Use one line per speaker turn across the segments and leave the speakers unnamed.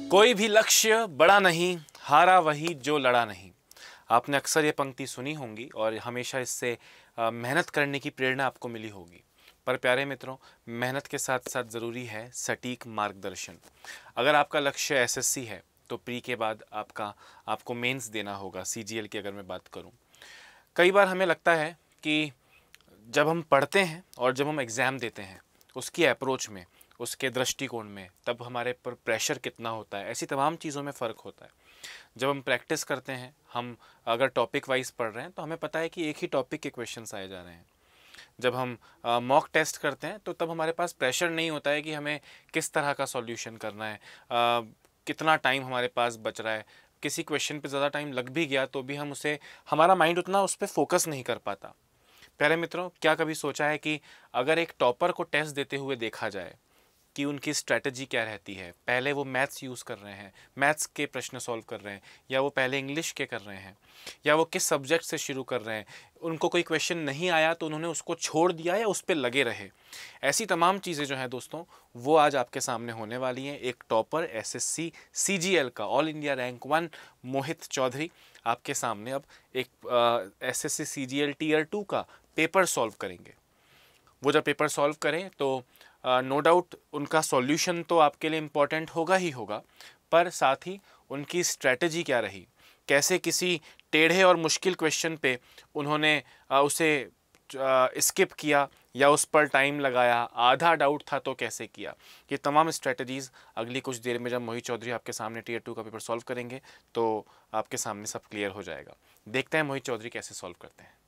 कोई भी लक्ष्य बड़ा नहीं, हारा वही जो लड़ा नहीं। आपने अक्सर ये पंक्ति सुनी होंगी और हमेशा इससे मेहनत करने की प्रेरणा आपको मिली होगी। पर प्यारे मित्रों, मेहनत के साथ साथ ज़रूरी है सटीक मार्गदर्शन। अगर आपका लक्ष्य एसएससी है तो प्री के बाद आपको मेंस देना होगा। सीजीएल की अगर मैं बात करूं, कई बार हमें लगता है कि जब हम पढ़ते हैं और जब हम एग्ज़ाम देते हैं, उसकी अप्रोच में, उसके दृष्टिकोण में, तब हमारे पर प्रेशर कितना होता है, ऐसी तमाम चीज़ों में फ़र्क होता है। जब हम प्रैक्टिस करते हैं, हम अगर टॉपिक वाइज पढ़ रहे हैं तो हमें पता है कि एक ही टॉपिक के क्वेश्चंस आए जा रहे हैं। जब हम मॉक टेस्ट करते हैं तो तब हमारे पास प्रेशर नहीं होता है कि हमें किस तरह का सॉल्यूशन करना है, कितना टाइम हमारे पास बच रहा है। किसी क्वेश्चन पे ज़्यादा टाइम लग भी गया तो भी हमारा माइंड उतना उस पर फोकस नहीं कर पाता। प्यारे मित्रों, क्या कभी सोचा है कि अगर एक टॉपर को टेस्ट देते हुए देखा जाए कि उनकी स्ट्रेटजी क्या रहती है? पहले वो मैथ्स यूज़ कर रहे हैं, मैथ्स के प्रश्न सॉल्व कर रहे हैं, या वो पहले इंग्लिश के कर रहे हैं, या वो किस सब्जेक्ट से शुरू कर रहे हैं। उनको कोई क्वेश्चन नहीं आया तो उन्होंने उसको छोड़ दिया या उस पर लगे रहे। ऐसी तमाम चीज़ें जो हैं दोस्तों, वो आज आपके सामने होने वाली हैं। एक टॉपर एसएससी सीजीएल का all India rank 1 Mohit Chaudhary आपके सामने अब एक एसएससी सीजीएल टीयर 2 का पेपर सॉल्व करेंगे। वो जब पेपर सॉल्व करें तो नो डाउट उनका सॉल्यूशन तो आपके लिए इम्पॉर्टेंट होगा ही होगा, पर साथ ही उनकी स्ट्रैटेजी क्या रही, कैसे किसी टेढ़े और मुश्किल क्वेश्चन पे उन्होंने उसे स्किप किया या उस पर टाइम लगाया, आधा डाउट था तो कैसे किया। ये तमाम स्ट्रैटेजीज़ अगली कुछ देर में जब मोहित चौधरी आपके सामने टीयर 2 का पेपर सॉल्व करेंगे तो आपके सामने सब क्लियर हो जाएगा। देखते हैं मोहित चौधरी कैसे सॉल्व करते हैं।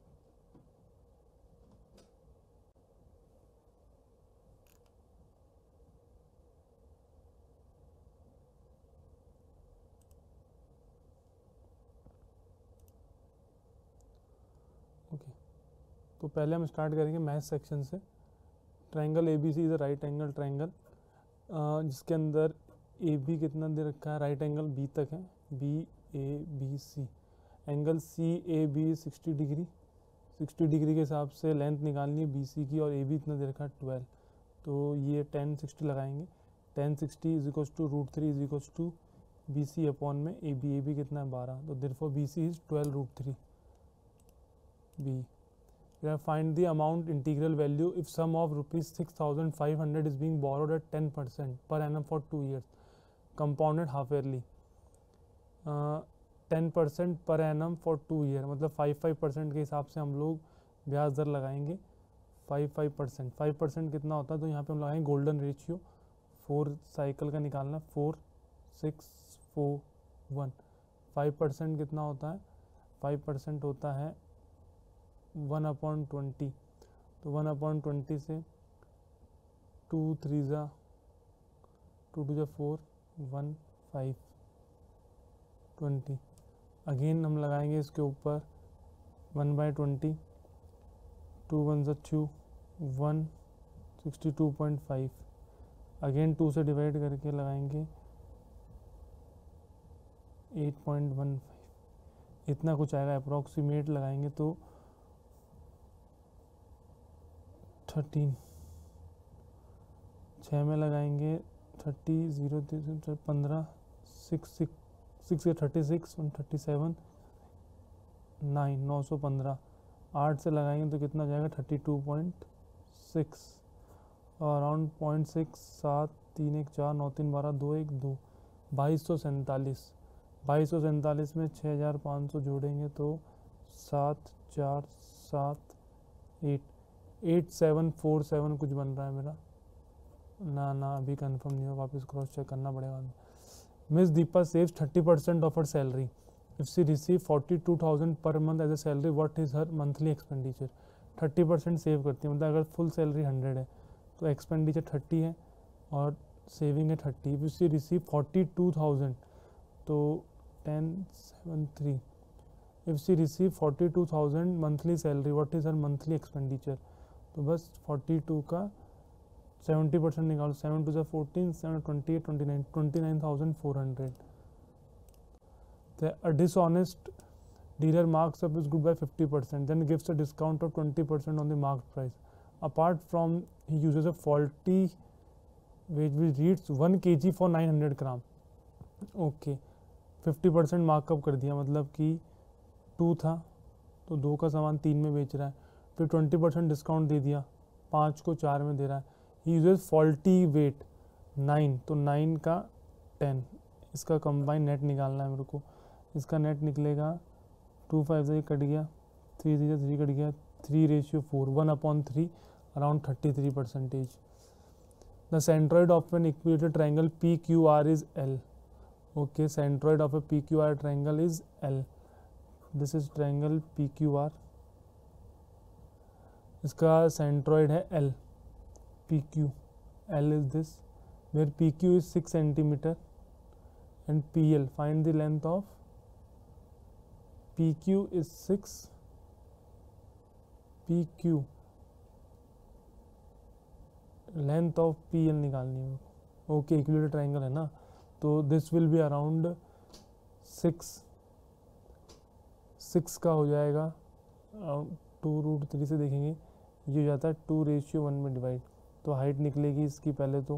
तो पहले हम स्टार्ट करेंगे मैथ सेक्शन से। Triangle A B C is a right angle triangle, जिसके अंदर ए बी कितना दे रखा है, राइट एंगल बी तक है, B A B C. Angle C A B 60 degree, 60 degree के हिसाब से लेंथ निकालनी है बी सी की, और ए बी इतना दे रखा है 12। तो ये 10 60 लगाएंगे। 10 60 is equals to √3 is equals to B C upon में ए बी कितना है 12, तो therefore B C is 12 √3 B. Find the amount integral value if sum of rupees 6,500 is being borrowed at 10% per annum for 2 years, compounded half yearly. 10% per annum for 2 year, मतलब 5% के हिसाब से हम लोग ब्याज दर लगाएंगे। 5% कितना होता है, तो यहाँ पे हम लगाएंगे गोल्डन रेशियो 4 साइकिल का निकालना, 4 6 4 1। 5% कितना होता है, 5% होता है 1/20। तो 1/20 से 2 3 ज़ा 2 2 ज़ा 4 1 5 20। अगेन हम लगाएंगे इसके ऊपर 1/20, 2 1 ज़ा 2 1 62.5। अगेन 2 से डिवाइड करके लगाएंगे 8.15, इतना कुछ आएगा अप्रॉक्सीमेट लगाएंगे तो 13। 6 में लगाएंगे 30 0 15 6 6 36 137 9 915। 8 से लगाएंगे तो कितना जाएगा 32.6, और अराउंड 0.6 7 3 1 4 9 3 12 2 1 2 2247। 2247 में 6500 जोड़ेंगे तो 7 4 7 8 8747 कुछ बन रहा है मेरा, ना अभी कंफर्म नहीं हो, वापस क्रॉस चेक करना पड़ेगा। Miss Deepa saves 30% of her salary if she receive 42,000 per month as a salary, what is her monthly expenditure. 30% save करती है, मतलब अगर फुल सैलरी 100 है तो एक्सपेंडिचर 30 है और सेविंग है 30। इफ शी रिसीव 42,000 तो 1073। If she receive 42,000 monthly salary, what is her monthly expenditure. तो बस 42 का 70% निकालो, 7 2 14 7 28 29 29,400। A dishonest dealer marks up his good by 50%, then gives a discount of 20% on the marked price. Apart from, he uses a faulty weight which reads 1 kg for 900 gram. Okay 50% markup कर दिया, मतलब कि 2 था तो 2 का सामान 3 में बेच रहा है, फिर 20% डिस्काउंट दे दिया, 5 को 4 में दे रहा है। ही यूजेस फॉल्टी वेट 9, तो 9 का 10, इसका कंबाइन नेट निकालना है मेरे को। इसका नेट निकलेगा 2 5 से कट गया, 3 से 3 कट गया, 3:4, 1/3, around 33%। The centroid of an equilateral triangle PQR is L। Okay, centroid of a PQR triangle is L। This is triangle PQR, इसका सेंट्रोइड है L, PQ, L is this, where PQ is 6 centimeter and PL, find the length of PQ is 6, PQ length of PL निकालनी है। Okay, equilateral triangle है ना, तो this will be around 6 का हो जाएगा, 2√3 से देखेंगे, ये हो जाता है 2:1 में डिवाइड, तो हाइट निकलेगी इसकी पहले तो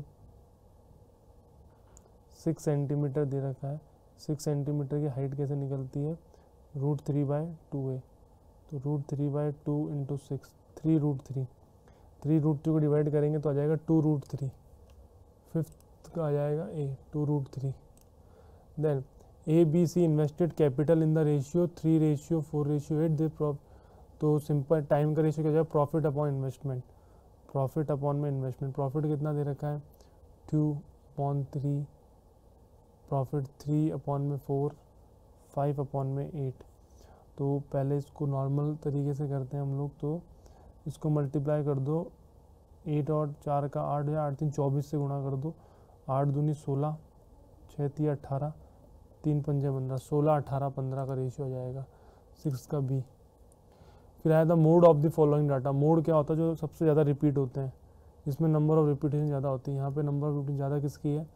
6 सेंटीमीटर दे रखा है। 6 सेंटीमीटर की हाइट कैसे निकलती है, √3/2a, तो √3/2 इंटू 6, 3√3, 3√3 को डिवाइड करेंगे तो आ जाएगा 2√3, फिफ्थ का आ जाएगा a, 2√3। Then ABC invested capital in the ratio 3:4:8 दे, तो सिंपल टाइम का रेशियो क्या हो जाएगा, profit upon investment, profit upon में इन्वेस्टमेंट, प्रॉफिट कितना दे रखा है 2/3, प्रॉफिट 3/4, 5/8। तो पहले इसको नॉर्मल तरीके से करते हैं हम लोग, तो इसको मल्टीप्लाई कर दो, 8 और 4 का 8 है, 8 3 24 से गुणा कर दो, 8 दूनी 16, 6 3 18, 3 पंजे 15, 16 18 15 का रेशियो हो जाएगा। 6 का B। फिर आया था mode of the following data. Mode क्या होता है, जो सबसे ज़्यादा रिपीट होते हैं, जिसमें नंबर ऑफ रिपीटेशन ज़्यादा होती है। यहाँ पे नंबर ऑफ रिपीटेशन ज़्यादा किसकी है,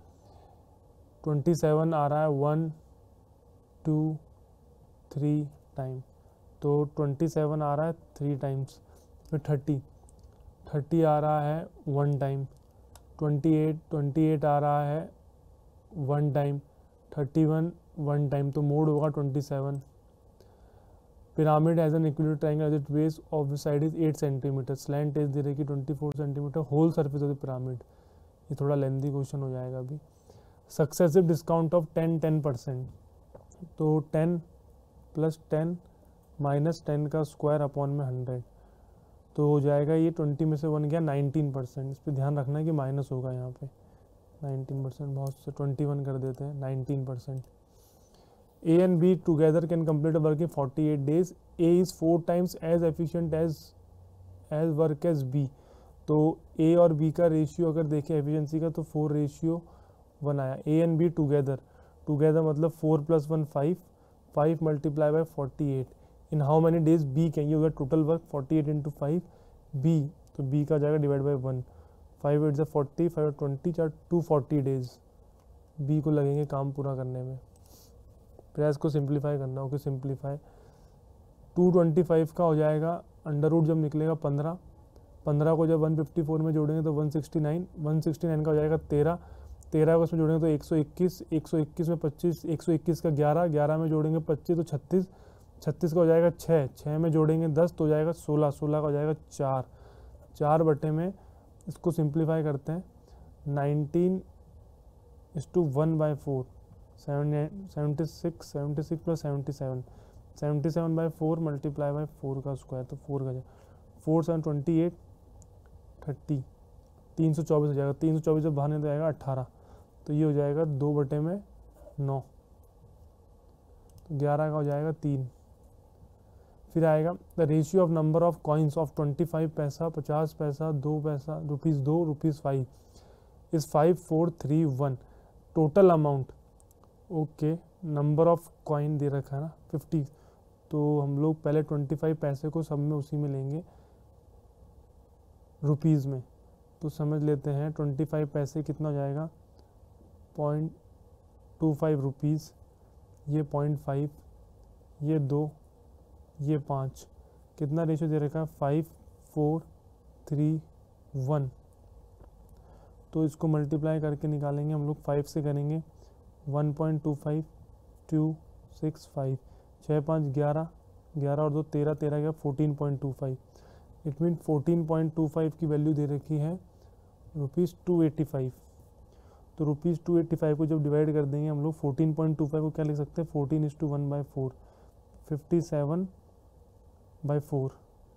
27 आ रहा है 1 2 3 टाइम, तो 27 आ रहा है 3 टाइम्स। फिर 30 आ रहा है 1 टाइम, 28 आ रहा है 1 टाइम, 31 1 टाइम, तो मोड होगा 27। Pyramid as an equilateral triangle as it base of the side is 8 centimetre, slant edge दे रही 24 centimetre, whole surface of the pyramid. ये थोड़ा लेंथी क्वेश्चन हो जाएगा अभी। सक्सेसिव डिस्काउंट ऑफ 10%, तो 10 + 10 - 10 का स्क्वायर अपॉन में 100, तो हो जाएगा ये 20 में से 1 गया 19%। इस पर ध्यान रखना है कि माइनस होगा यहाँ पे 19%, बहुत से 21 कर देते हैं, 19%। A and B together can complete a work in 48 days. A is 4 times as efficient as work as B. तो A और B का रेशियो अगर देखें एफिशिएंसी का, तो 4:1 आया। A and B टुगेदर मतलब 4 + 1 5, 5 × 48। In how many days B can, ये होगा टोटल वर्क 48 × 5 B, तो B का जाएगा डिवाइड बाई 1, 5 8 40, 5 20, 240 डेज B को लगेंगे काम पूरा करने में। फिर इसको सिंप्लीफाई करना होगा, सिंप्लीफाई 225 का हो जाएगा अंडर रूट जब निकलेगा 15, 15 को जब 154 में जोड़ेंगे तो 169, 169 का हो जाएगा 13, 13 को इसमें जोड़ेंगे तो 121, 121 में 25, 121 का 11, 11 में जोड़ेंगे 25 तो 36, 36 का हो जाएगा 6, 6 में जोड़ेंगे 10 तो हो जाएगा 16, 16 का हो जाएगा 4, 4 बटे में इसको सिंप्लीफाई करते हैं 19:1/4, 76 + 77, 77/4 × 4 का स्क्वायर, तो 4 का 4 7 28 30, 324 हो जाएगा, 324 से बाहर नहीं तो आएगा 18, तो ये हो जाएगा 2 बटे में 9, तो 11 का हो जाएगा 3। फिर आएगा the ratio of number of coins of 25 paisa, 50 paisa, 2 paisa, ₹2, ₹5 is 5 4 3 1। Total amount, okay, number of coin दे रखा है ना 50, तो हम लोग पहले 25 पैसे को सब में उसी में लेंगे रुपीज़ में, तो समझ लेते हैं 25 पैसे कितना हो जाएगा 0.25 रुपीज़, ये 0.5, ये 2, ये 5, कितना रेशियो दे रखा है 5 4 3 1, तो इसको मल्टीप्लाई करके निकालेंगे हम लोग, 5 से करेंगे 1.25 2 6 5 6 5 11 11 और 2 13 13 गया 14.25। इट मीन 14.25 की वैल्यू दे रखी है ₹285। तो ₹285 को जब डिवाइड कर देंगे हम लोग 14.25 को क्या लिख सकते हैं 14:1/4 57/4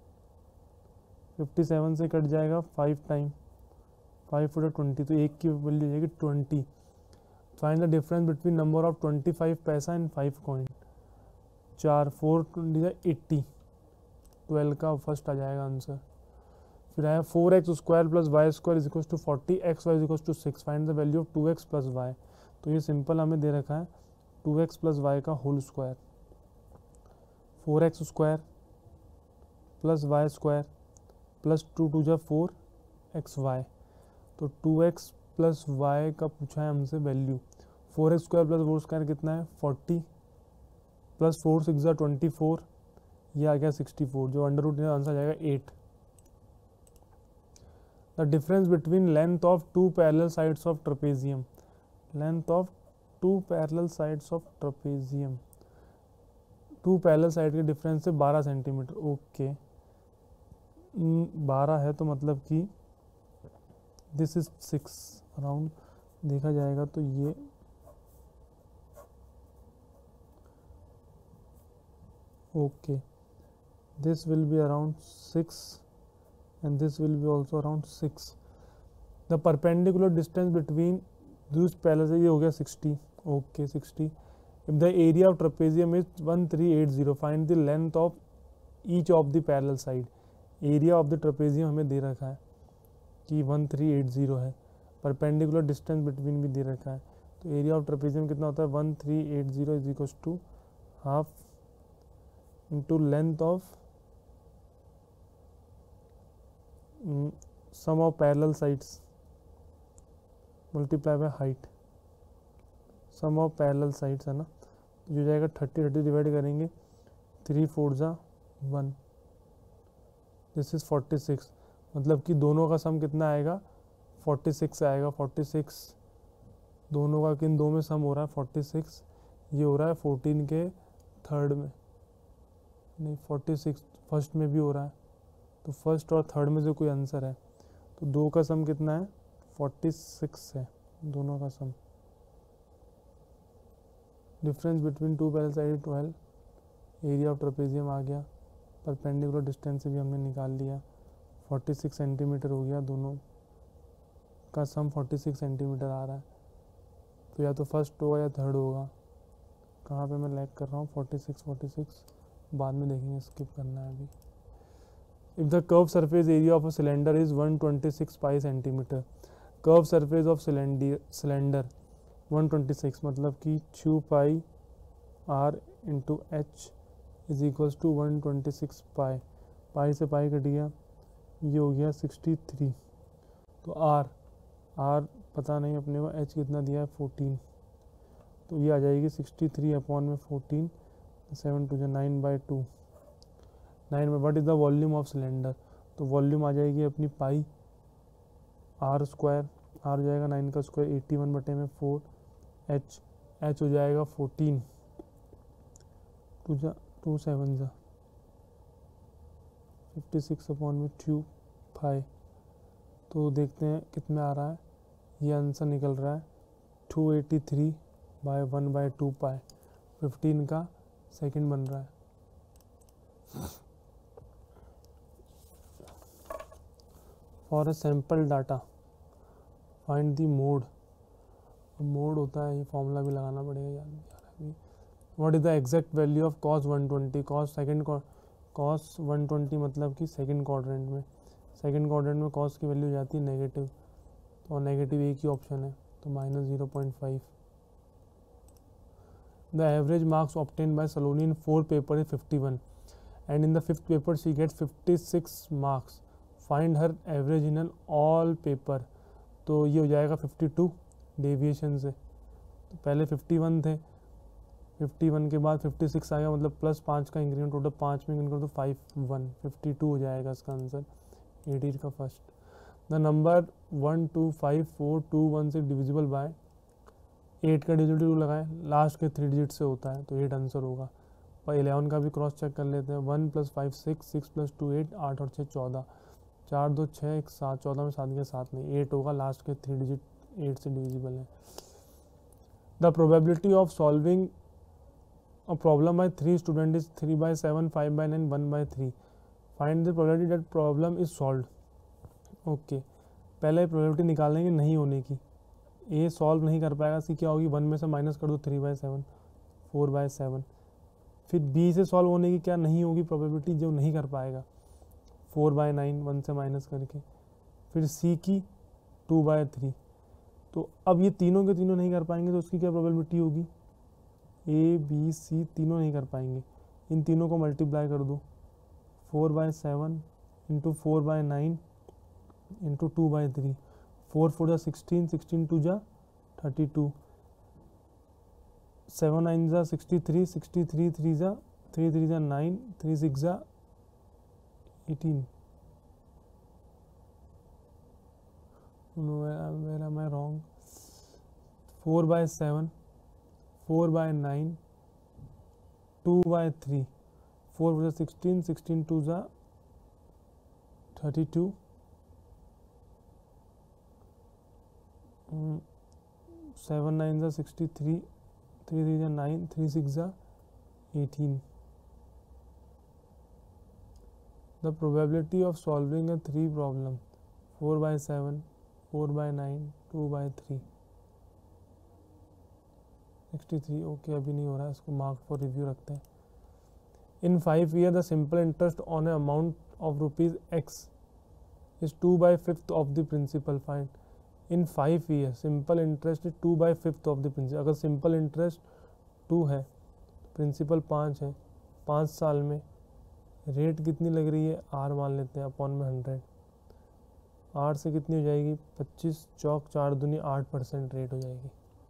57 से कट जाएगा 5 टाइम 5 × 20 तो एक की वैल्यू हो जाएगी 20। Find the difference between number of 25 paisa and 5 coin. 4 4 20 80 12 का फर्स्ट आ जाएगा आंसर। फिर आया 4x² + y² = 40 x y = 6 find the value of 2x + y। तो ये सिंपल हमें दे रखा है 2x + y का होल स्क्वायर 4x² + y² + 2 2 जा 4 xy। तो 2x + y का पूछा है हमसे वैल्यू। 4x² + 4² कितना है 40 + 4 6 जा 24 ये आ गया 64 जो अंडर रूट आंसर आ जाएगा 8। The difference between length of 2 parallel sides of trapezium. Length of 2 parallel sides of trapezium 2 parallel side के डिफरेंस से 12 सेंटीमीटर। ओके 12 है तो मतलब कि दिस इज 6 अराउंड देखा जाएगा तो ये okay this will be around 6 and this will be also around 6। the perpendicular distance between these parallel ये हो गया 60 okay 60। if the area of trapezium is 1380 find the length of each of the parallel side। area of the trapezium हमें दे रखा है कि 1380 है perpendicular distance between भी दे रखा है तो area of trapezium कितना होता है 1380 = half into length of sum of parallel sides multiply by height sum of parallel sides है ना जो जाएगा 30 30 डिवाइड करेंगे 3 4 जा 1 दिस इज 46 मतलब कि दोनों का सम कितना आएगा 46 आएगा 46 दोनों का किन दो में सम हो रहा है 46 ये हो रहा है 14 के थर्ड में नहीं 46 फर्स्ट में भी हो रहा है तो फर्स्ट और थर्ड में से कोई आंसर है तो दो का सम कितना है 46 है दोनों का sum. Difference between 2 parallel side 12 area of trapezium आ गया परपेंडिकुलर डिस्टेंस भी हमने निकाल लिया 46 सेंटीमीटर हो गया दोनों का सम 46 सेंटीमीटर आ रहा है तो या तो फर्स्ट होगा या थर्ड होगा। कहाँ पे मैं लैग कर रहा हूँ 46 बाद में देखेंगे स्किप करना है अभी। If the curved surface area of a cylinder is 126 pi centimeter, curved surface of cylinder 126 मतलब कि 2 pi r into h is equals to 126 pi पाई से पाई कट गया ये हो गया 63 तो r पता नहीं अपने को h कितना दिया है 14 तो ये आ जाएगी 63/14 7 to 9/2 9 में what is the volume of cylinder तो वॉल्यूम आ जाएगी अपनी पाई r² r हो जाएगा 9 का स्क्वायर 81/4 h हो जाएगा 14 2 7 जा 56/2 पाई तो देखते हैं कितना आ रहा है ये आंसर निकल रहा है 283/1/2 पाई 15 का सेकंड बन रहा है। For a sample data find the mode mode होता है ये फॉर्मूला भी लगाना पड़ेगा यार अभी। What is the exact value of cos 120 cos 120 मतलब कि सेकंड क्वाड्रेंट में cos की वैल्यू जाती है नेगेटिव तो नेगेटिव एक ही ऑप्शन है तो -0.5। The average marks obtained by Saloni in 4 papers is 51 and in the 5th paper she gets 56 marks. Find her average in all paper। तो ये हो जाएगा 52 डेविएशन से तो पहले 51 थे 51 के बाद 56 आ गया मतलब +5 का इंक्रीमेंट टोटल 5 में इंक्रीमेंट कर तो 52 हो जाएगा इसका आंसर 18 का first. The number 1254216 divisible by 8 का डिजिट 2 लगाए, लास्ट के 3 डिजिट से होता है तो 8 आंसर होगा। पर 11 का भी क्रॉस चेक कर लेते हैं। 1 + 5 6, 6 + 2 8, 8 और 6 14, 4 2 6 1 7, 14 में 7 के 7 नहीं, 8 होगा, लास्ट के 3 डिजिट 8 से डिविजिबल है। The probability of solving a problem by 3 student is 3/7, 5/9, 1/3। Find the probability that problem is solved. Okay, पहले प्रोबेबिलिटी निकालेंगे नहीं होने की। ए सॉल्व नहीं कर पाएगा, सी क्या होगी, 1 में से माइनस कर दो, 3/7, 4/7। फिर बी से सॉल्व होने की क्या नहीं होगी प्रोबेबिलिटी, जो नहीं कर पाएगा, 4/9, 1 से माइनस करके। फिर सी की 2/3। तो अब ये तीनों के तीनों नहीं कर पाएंगे तो उसकी क्या प्रोबेबिलिटी होगी, ए बी सी तीनों नहीं कर पाएंगे। इन तीनों को मल्टीप्लाई कर दो, 4/7 इंटू 4/9 इंटू 2/3, 4 4 जा 16, 16 2 जा 32, 7 9 जा 63, 63 3 जा 3 3 जा 9, 3 6 जा 18। Where am I wrong? 4/7, 4/9, 2/3, 4 4 जा 16, 16 2 जा 32, 7 9 जा 63, 3 3 जा 9, 3 6 जा 18। The probability of solving a 3 problem, 4/7, 4/9, 2/3, 63। Okay, अभी नहीं हो रहा है, इसको मार्क फॉर रिव्यू रखते हैं। In 5 years the simple interest on a amount of ₹X is 2/5 of the principal. Find in 5 years simple interest is 2/5 of the principal. अगर simple interest 2 है, प्रिंसिपल 5 है, 5 साल में रेट कितनी लग रही है, R मान लेते हैं, अपॉन में 100। R से कितनी हो जाएगी, 25 चौक 4 दूनी 8% रेट हो जाएगी।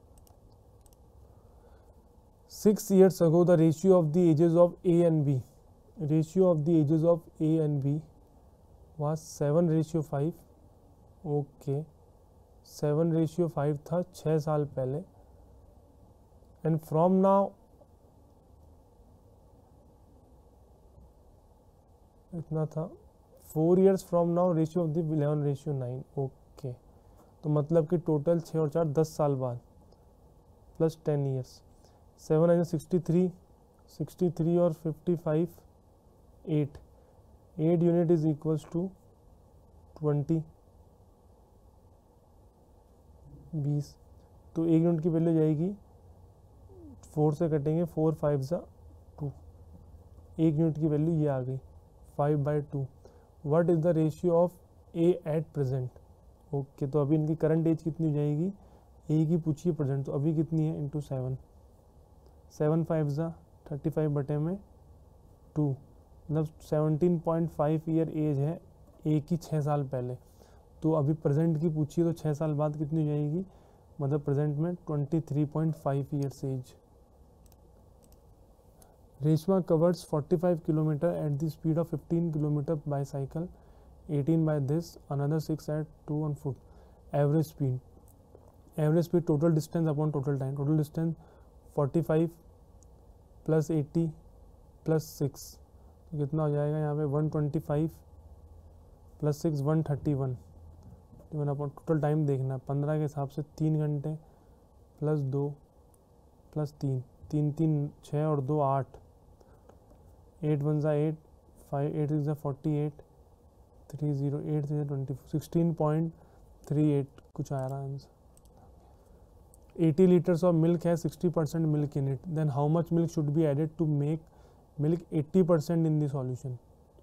6 years ago the ratio of the ages of A and B, ratio of the ages of A and B was 7/5। Okay, 7/5 था 6 साल पहले। एंड फ्रॉम नाउ इतना था, 4 years from now ratio of the 11/9। Okay, तो मतलब कि total 6 और 4 10 साल बाद प्लस 10 years। 7 9 63, 63 और 55 8, 8 यूनिट इज इक्वल्स टू 20, 20। तो 1 यूनिट की वैल्यू जाएगी, 4 से कटेंगे, 4 5 जा 2, 1 यूनिट की वैल्यू ये आ गई 5/2। What is the ratio of A at present. Okay, तो अभी इनकी करंट एज कितनी हो जाएगी, ए की पूछिए प्रेजेंट, तो अभी कितनी है, इंटू 7, 7 5 जा 35 बटे में 2, मतलब 17.5 ईयर एज है ए की 6 साल पहले। तो अभी प्रेजेंट की पूछिए तो 6 साल बाद कितनी हो जाएगी, मतलब प्रेजेंट में 23.5 years age. Reshma covers 45 kilometre at the speed of 15 kilometre by cycle, 18 by this, another 6 at 2 on foot. Average speed, average speed total distance upon total time. Total distance 45 + 80 + 6, तो कितना हो जाएगा यहाँ पे 125 + 6 131। टोटल टाइम देखना है 15 के हिसाब से, 3 घंटे + 2 + 3, 3 3 6 और 2 8, 8 1 जा 8, 5 8 6 जा 48, 3 0 8 6 24, 16.38 कुछ आ रहा है आंसर। 80 लीटर्स ऑफ मिल्क है, 60% milk in it, then how much milk should be added to make milk 80% in the solution.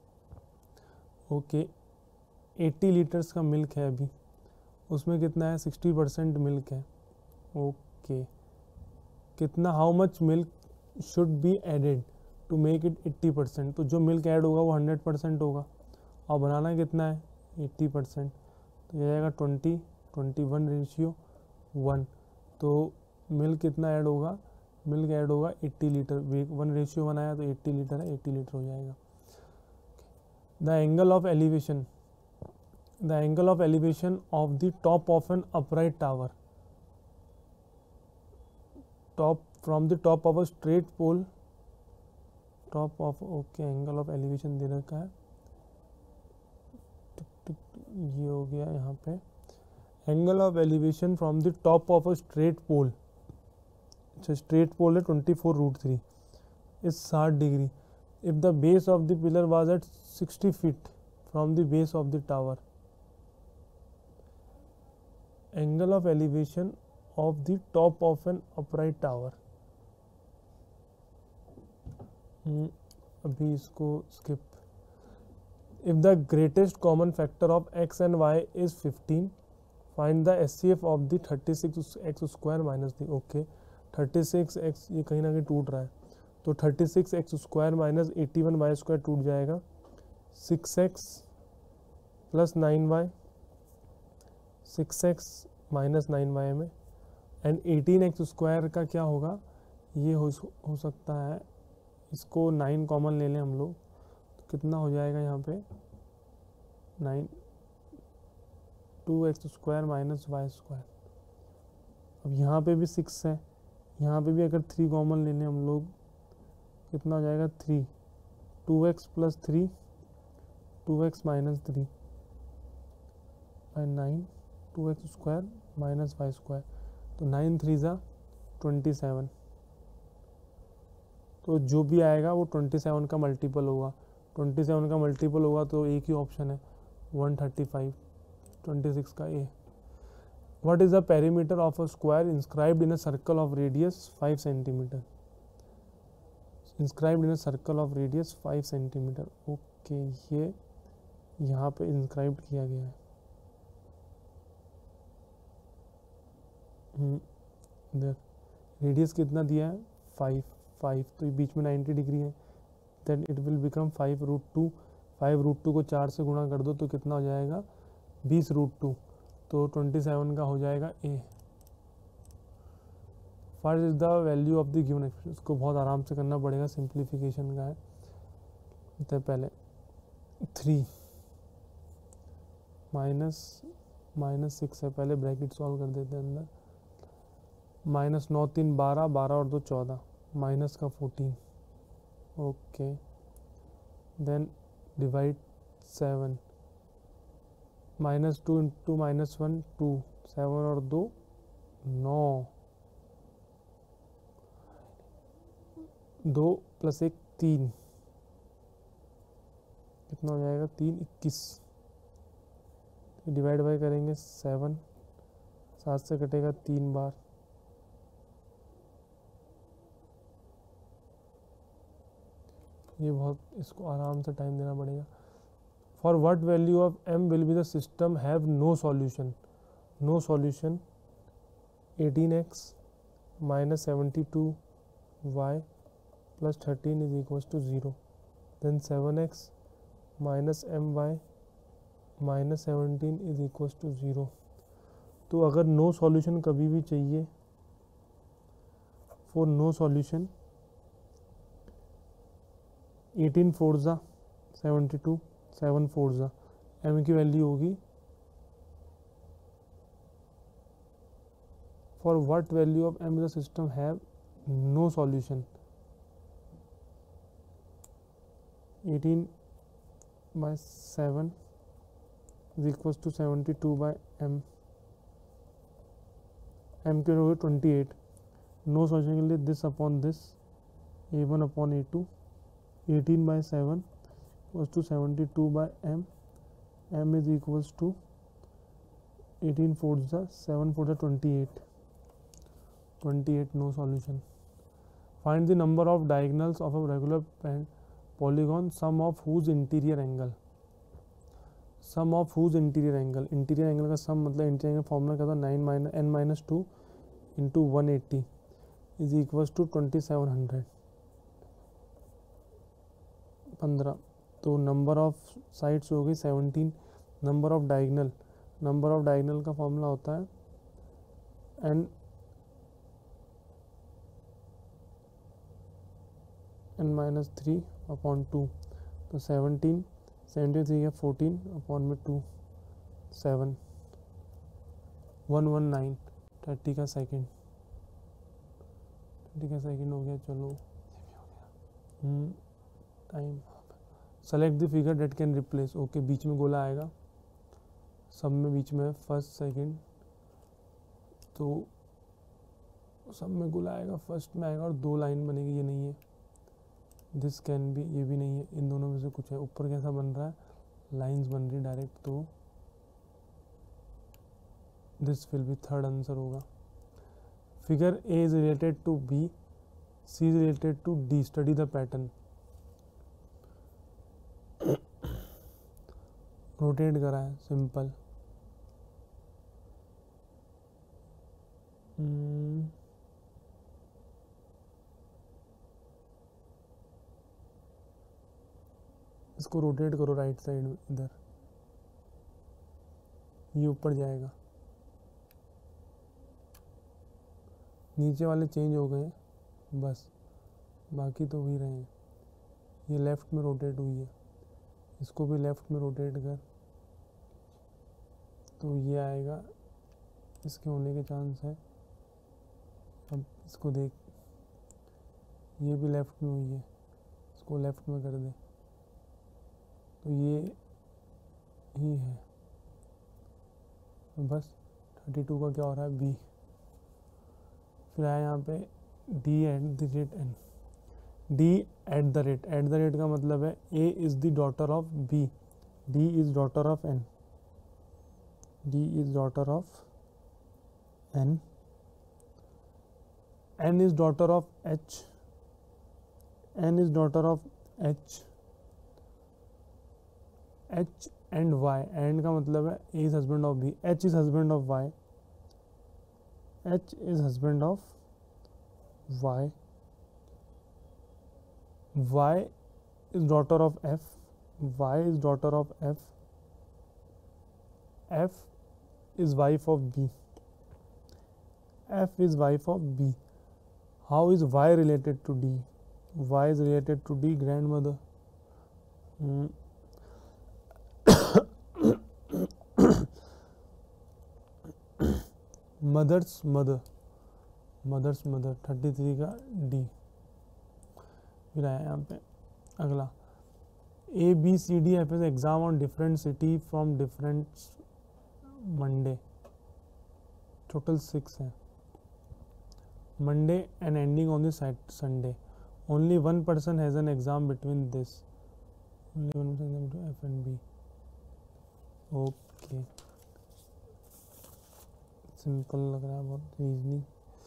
Okay, 80 litres का मिल्क है अभी, उसमें कितना है, 60% मिल्क है। ओके, कितना, how much milk should be added to make it 80%, तो जो मिल्क ऐड होगा वो 100% होगा, और बनाना कितना है 80%, तो ये जाएगा 20 21 रेशियो 1। तो मिल्क कितना ऐड होगा, मिल्क ऐड होगा 80 लीटर, 1 रेशियो बनाया तो 80 लीटर है, 80 लीटर हो जाएगा। The angle of elevation, the angle of elevation of the top of an upright tower, top from the top of a straight pole, top of, okay angle of elevation दे रखा है, ये हो गया यहाँ पे angle of elevation from the top of a straight pole, अच्छा straight pole है 24√3 is 60 degree if the base of the pillar was at 60 feet from the base of the tower, angle of elevation of the top of an upright tower. अभी इसको skip. If the greatest common factor of x and y is 15, find the SCF of the 36x² minus the, okay 36x ये कहीं ना कहीं टूट रहा है, तो 36x² माइनस 81y² टूट जाएगा, 6x plus 9y, 6x minus 9y में, एंड 18x² का क्या होगा, ये हो सकता है, इसको 9 कॉमन ले लें हम लोग, तो कितना हो जाएगा यहाँ पे 9, 2x² माइनस y²। अब यहाँ पे भी 6 है, यहाँ पे भी अगर 3 कॉमन ले लें हम लोग, कितना हो जाएगा 3, 2x plus 3, 2x minus 3 by 9, 2x² minus y², तो 9 3 ज़ा 27, तो जो भी आएगा वो 27 का मल्टीपल होगा, 27 का मल्टीपल होगा तो एक ही ऑप्शन है 135, 26 का A. What is the perimeter of a square inscribed in a circle of radius 5 centimetre, inscribed in a circle of radius 5 centimetre, okay ये यहाँ पे इंस्क्राइब्ड किया गया है। इधर रेडियस कितना दिया है 5, तो ये बीच में 90 डिग्री है, देन इट विल बिकम 5√2, 5√2 को 4 से गुणा कर दो तो कितना हो जाएगा 20√2, तो 27 का हो जाएगा A. First is the value of the given expression, इसको बहुत आराम से करना पड़ेगा, सिंप्लीफिकेशन का है, तो पहले 3 माइनस 6 है, पहले ब्रैकेट सॉल्व कर देते हैं अंदर, -9 3 12, 12 और 2 14, माइनस का 14, ओके देन डिवाइड 7, -2 इंटू -1 2, 7 और 2 9, 2 प्लस 1 3, कितना हो जाएगा 3 21, डिवाइड बाई करेंगे 7, 7 से कटेगा 3 बार, ये बहुत, इसको आराम से टाइम देना पड़ेगा। For what value of m will be the system have no solution, no solution 18x minus 72y plus 13 is equal to 0, then 7x minus my minus 17 is equal to 0। तो अगर नो सॉल्यूशन कभी भी चाहिए, for no solution 18 4 ज़ा 72, 7 4 ज़ा, m की वैल्यू होगी, for what value of m the system have no solution, 18 by 7 is equal to 72 by m, m की वैल्यू 28, नो सॉल्यूशन के लिए this upon this, a1 upon a2, 18 by 7 was to 72 by m, m is equals to 18 4 the 7 4 the 28, 28 no solution. Find the number of diagonals of a regular polygon, sum of whose interior angle, sum of whose interior angle, interior angle का sum मतलब interior angle formula क्या था 9 minus n minus 2 into 180 is equals to 2700, 15, तो number of sides हो गई 17, number of diagonal का formula होता है n माइनस 3 अपॉन 2, तो 17 3 है 14 अपॉन में 2 7, 119 30 का सेकेंड, ठीक है, सेकंड हो गया, चलो time. Select the figure that can replace, okay, बीच में गोला आएगा, सब में बीच में फर्स्ट सेकंड, तो सब में गोला आएगा, फर्स्ट में आएगा और 2 लाइन बनेगी, ये नहीं है, दिस कैन बी, ये भी नहीं है, इन दोनों में से कुछ है। ऊपर कैसा बन रहा है, लाइंस बन रही डायरेक्ट, तो this will be third answer होगा। Figure A is related to B, C is related to D, study the pattern. Rotate करा है, सिंपल। इसको रोटेट करो राइट साइड में, इधर, ये ऊपर जाएगा, नीचे वाले चेंज हो गए बस, बाकी तो वही रहे हैं। ये लेफ्ट में रोटेट हुई है, इसको भी लेफ्ट में रोटेट कर, तो ये आएगा, इसके होने के चांस है। अब इसको देख, ये भी लेफ्ट में हुई है, इसको लेफ्ट में कर दे, तो ये ही है। बस 32 का क्या हो रहा है, बी। फिर आया यहाँ पे D at the rate N, D at the rate का मतलब है A is the daughter of B, D is daughter of N, D is daughter of N, N is daughter of H, N is daughter of H, H and Y, and का मतलब है A is husband of B, H is husband of Y, H is husband of Y, Y is daughter of F, Y is daughter of F, F is wife of B, F is wife of B. How is Y related to D? Y is related to D, grandmother. Mother's mother, mother's mother, 33 का D। फिर आया यहाँ पे अगला, A B C D have an exam on different city from different Monday, total 6 है, Monday and ending on the Sunday, only one person has an exam between this, only one person between F and B, okay, simple लग रहा है बहुत, reasoning,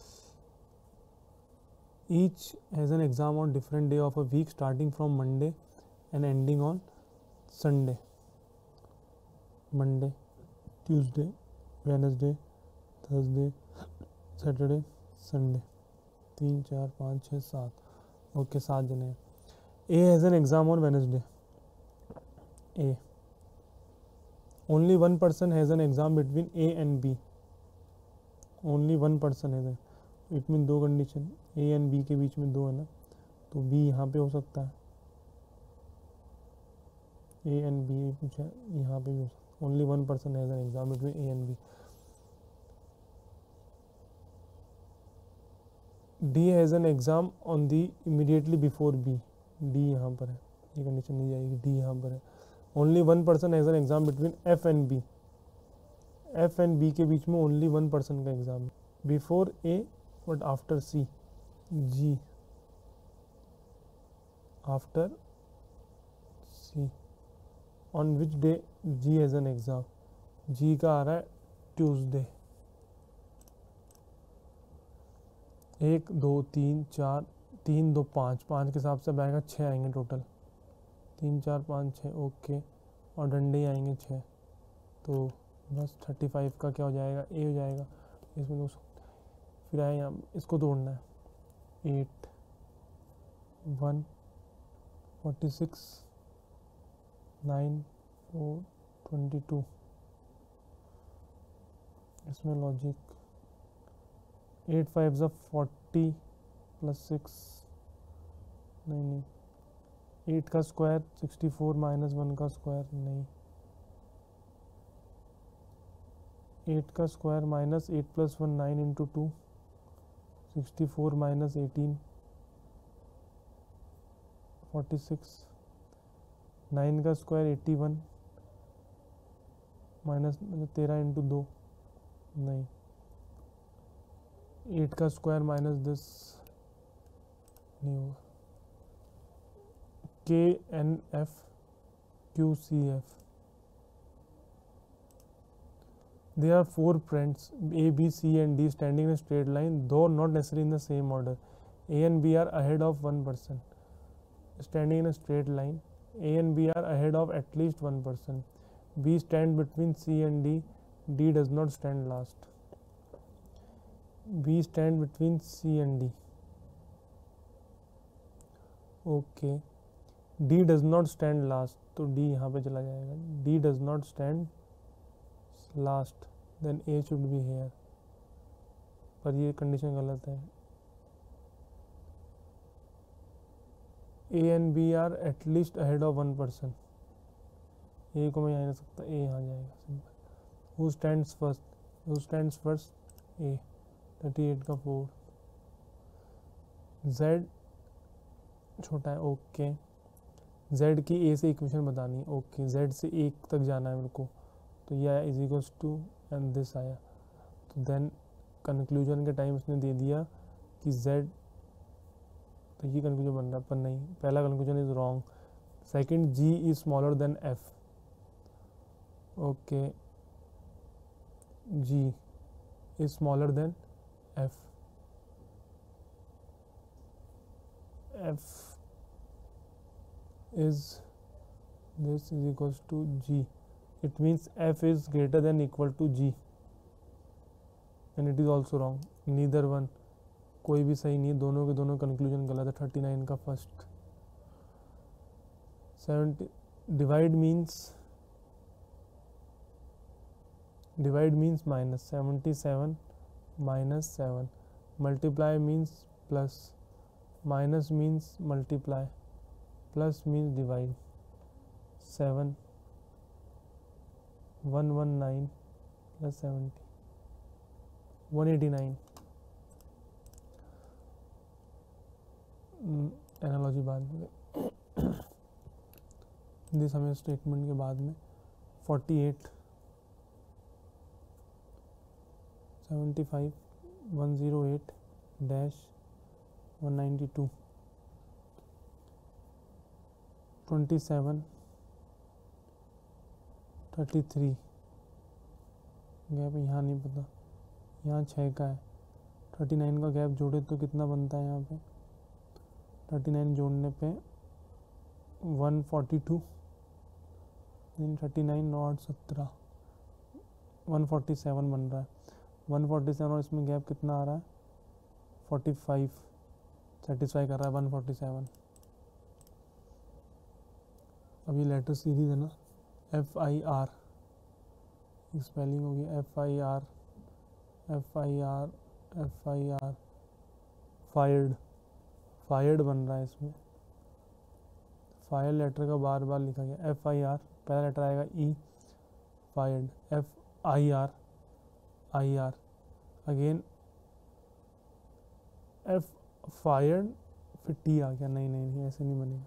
each has an exam on different day of a week starting from Monday and ending on Sunday, Monday, Tuesday, Wednesday, Thursday, Saturday, Sunday, 3 4 5 6 7, okay 7 जने हैं। A has an exam on Wednesday, A, only one person has an exam between A and B, only one person has, it mean 2 condition, A and B के बीच में 2 है ना, तो B यहाँ पे हो सकता है, A and B कुछ है, यहाँ पे भी हो सकता है, only one person has an exam between A and B, D has an exam on the immediately before B, D यहाँ पर है, ये कंडीशन नहीं जाएगी, D यहाँ पर है, only one person has an exam between F and B, F and B के बीच में only one person का एग्जाम है, before A but after C, G, after C, on which day G has an exam, G का आ रहा है Tuesday, 1 2 3 4 3 2 5 5 के हिसाब से आएगा 6 आएंगे टोटल, 3 4 5 6, ओके, और डंडे आएंगे 6, तो बस 35 का क्या हो जाएगा, ए हो जाएगा इसमें। फिर आए यहाँ, इसको तोड़ना है, 8 1 46 9 4 22, इसमें लॉजिक, 8 5 40 प्लस 6 नहीं, 8 का स्क्वायर 64 माइनस 1 का स्क्वायर नहीं, 8 का square minus 8 plus 1 9 into 2 64 minus 18 46, 9 का स्क्वायर 81 माइनस 13 इंटू 2 नहीं, 8 का स्क्वायर माइनस दिस नहीं होगा। KNF QCF, there are 4 friends A, B, C and D standing in a straight line, though not necessarily in the same order. A and B are ahead of one person. Standing in a straight line, A and B are ahead of at least one person. B stand between C and D. D does not stand last. B stand between C and D. Okay. D does not stand last, तो D यहाँ पे चला जाएगा. D does not stand last, then A should be here. पर ये condition गलत है. A and B are at least ahead of one person. A को मैं यहाँ रख सकता, A यहाँ जाएगा. Simple. Who stands first? Who stands first? A. 38 का 4. Z छोटा है. ओके. Z की A से इक्वेशन बतानी है. ओके. Z से 1 तक जाना है मेरे को, तो ये आया is equals to and this आया. तो देन कंक्लूजन के टाइम इसने दे दिया कि Z, तो ये कंक्लूजन बन रहा है, पर नहीं, पहला conclusion is wrong. Second, G is smaller than F. Okay, G is smaller than F. F is this is equals to G. It means F is greater than equal to G, and it is also wrong. Neither one, कोई भी सही नहीं है, दोनों के दोनों conclusion गलत है. 39 का first. 70 divide means minus. 77 minus 7. Multiply means plus. Minus means multiply. Plus means divide. 7 119 plus 70 189. Analogy बाद में, दिस हमें स्टेटमेंट के बाद में. 48 75 108 डैश 192 27 33. गैप यहाँ नहीं पता, यहाँ 6 का है. 39 का गैप जोड़े तो कितना बनता है यहाँ पे? 39 जोड़ने पे 142, 39 और 17 147 बन रहा है. 147 और इसमें गैप कितना आ रहा है? 45. सेटिस्फाई कर रहा है 147. अभी लेटर सीरीज है ना, FIR, स्पेलिंग होगी FIR FIR FIR. फायर्ड बन रहा है इसमें. फायर लेटर का बार बार लिखा गया. FIR, पहला लेटर आएगा E. Fired. FIR again F fired, फिर T आ गया. नहीं, ऐसे नहीं बनेगा.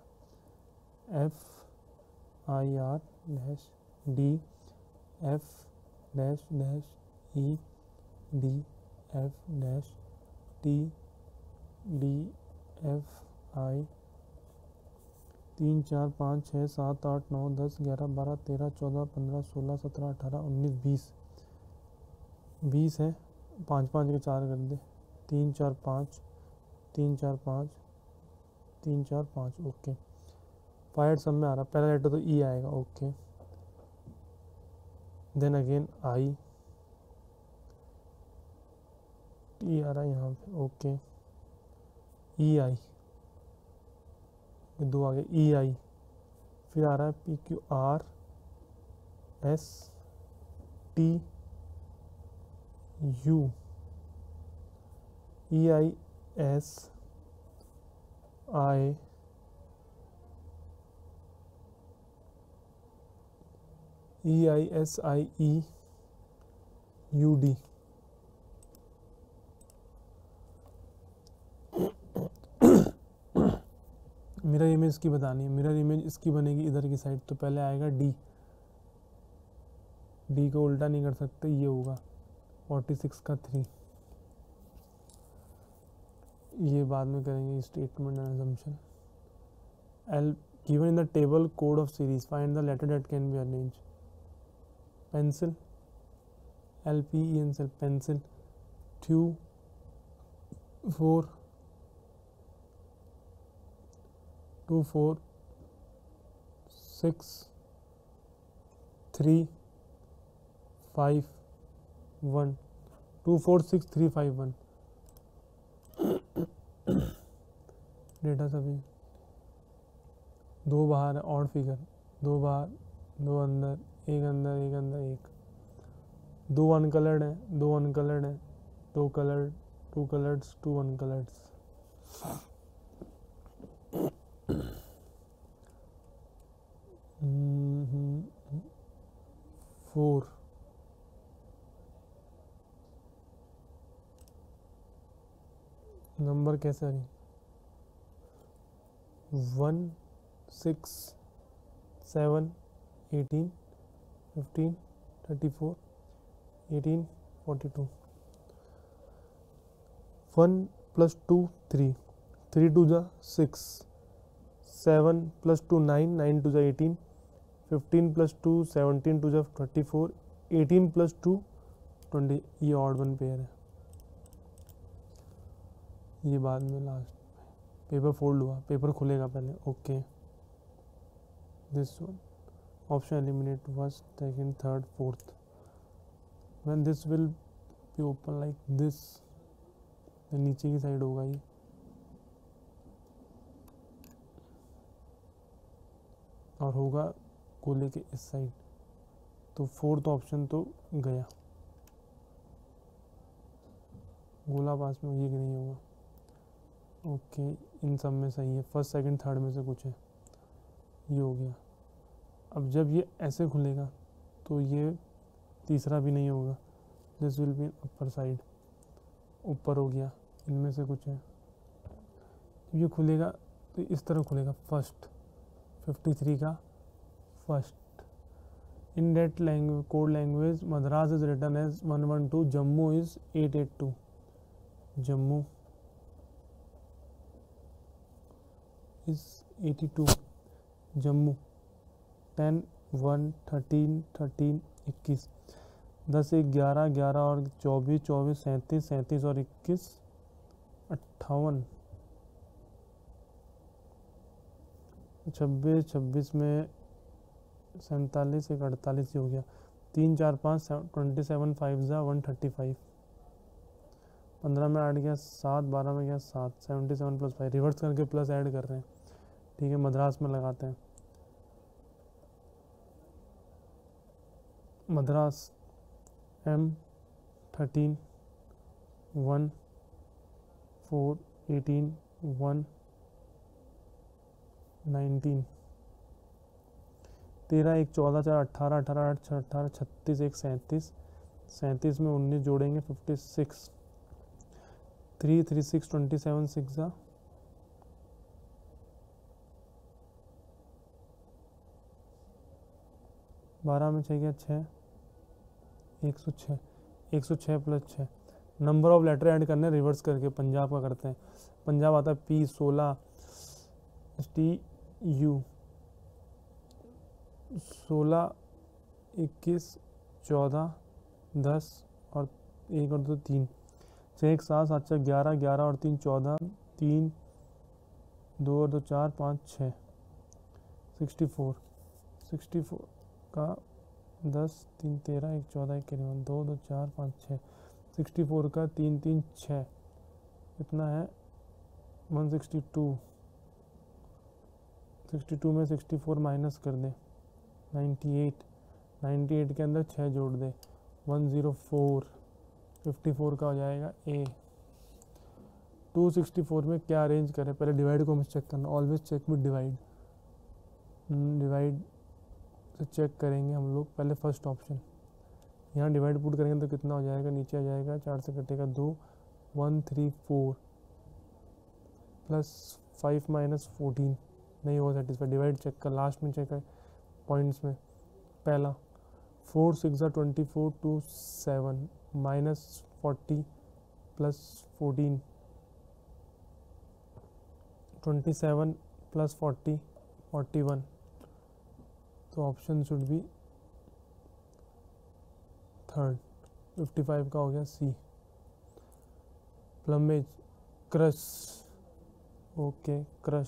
FIR dash D F dash dash E D F dash T D F I. 3 4 5 6 7 8 9 10 11 12 13 14 15 16 17 18 19 20. 20 है. 5 5 के 4 कर दे. 3 4 5 3 4 5 3 4 5. ओके. फायर्ड सब में आ रहा. पहला लेटर तो E आएगा. Okay. Then again I, T आ रहा है यहाँ पे. ओके. EI, ये 2 आ गए. EI, फिर आ रहा है PQR S T U. EI S I EISIE UD. Mirror image इसकी बतानी है। मिरर इमेज इसकी बनेगी इधर की साइड, तो पहले आएगा डी, डी को उल्टा नहीं कर सकते, ये होगा 46 का 3, ये बाद में करेंगे statement and assumption. L given in the table code of series, find the letter that can be arranged. Pencil, LPENCIL, pencil, 2 4 2 4 6 3 5 1 2 4 6 3 5 1 data सभी दो बाहर है, ऑड फिगर, दो बाहर, दो अंदर, एक अंदर, एक अंदर, एक, दो अनकलर्ड है, दो अनकलर्ड है, दो coloured, two coloureds, two uncoloureds. Four, number कैसा है? 1 6 7 18 15 34 18 42 1 + 2 3 3 2 जा 6 7 + 2 9 9 2 जा 18 15 + 2 17 2 जा 34 18 + 2 20। ये ऑड वन पेयर है, ये बाद में लास्ट पेपर फोल्ड हुआ, पेपर खुलेगा पहले। Okay, this one option eliminate first, second, third, fourth. When this will be open like this, तो नीचे की साइड होगा ये, और होगा गोले के इस साइड, तो फोर्थ ऑप्शन तो गया, गोला पास में ये नहीं होगा। ओके, इन सब में सही है, फर्स्ट सेकंड थर्ड में से कुछ है, ये हो गया। अब जब ये ऐसे खुलेगा तो ये तीसरा भी नहीं होगा, this will be upper side, ऊपर हो गया, इनमें से कुछ है। ये खुलेगा तो इस तरह खुलेगा, फर्स्ट 53 का first. In that language code language Madras is written as 112, Jammu is 882, Jammu is 82, Jammu 10 1 13 13 21, 10 1 11 11 और 24 24 37 37 और 21 58, 26 26 में 47 1 48 हो गया, 3 4 5 27 5 जा 135, 15 में 8 गया 7, 12 में गया 7, 77 + 5, रिवर्स करके प्लस ऐड कर रहे हैं। ठीक है, मद्रास में लगाते हैं, मद्रास M 13 1 4 18 1 19, 13 1 14 4 18 18 8 6 18 36 1 37, 37 में 19 जोड़ेंगे 56, 3 3 6 27 6 जा 12 में 6 गया 6, 106, 106 + 6। नंबर ऑफ लेटर ऐड करने रिवर्स करके, पंजाब का करते हैं। पंजाब आता है P 16 ST U 16 21 14 10 और 1 और 2 3, 6 1 7 7 6 11 11 और 3 14 3 2 और 2 4 5 6, 64 64 का 10 3 13 1 14 1 51 2 2 4 5 6, 64 का 3 3 6, कितना है 162, 62 में 64 माइनस कर दे 98, 98 के अंदर 6 जोड़ दे 104, 54 का हो जाएगा A। 264 में क्या अरेंज करें, पहले डिवाइड को हमें चेक करना, always check with divide, divide से चेक करेंगे हम लोग। पहले फर्स्ट ऑप्शन, यहाँ डिवाइड पुट करेंगे तो कितना हो जाएगा, नीचे आ जाएगा 4 से कटेगा 2, 1 3 4 +5 - 14 नहीं होगा सेटिस्फाइड। डिवाइड चेक कर, लास्ट में चेक कर पॉइंट्स में। पहला 4 6 24 2 7 -40 +14 27 +40 41। तो ऑप्शन शुड बी थर्ड। 55 का हो गया C. Plumage, crush, okay crush,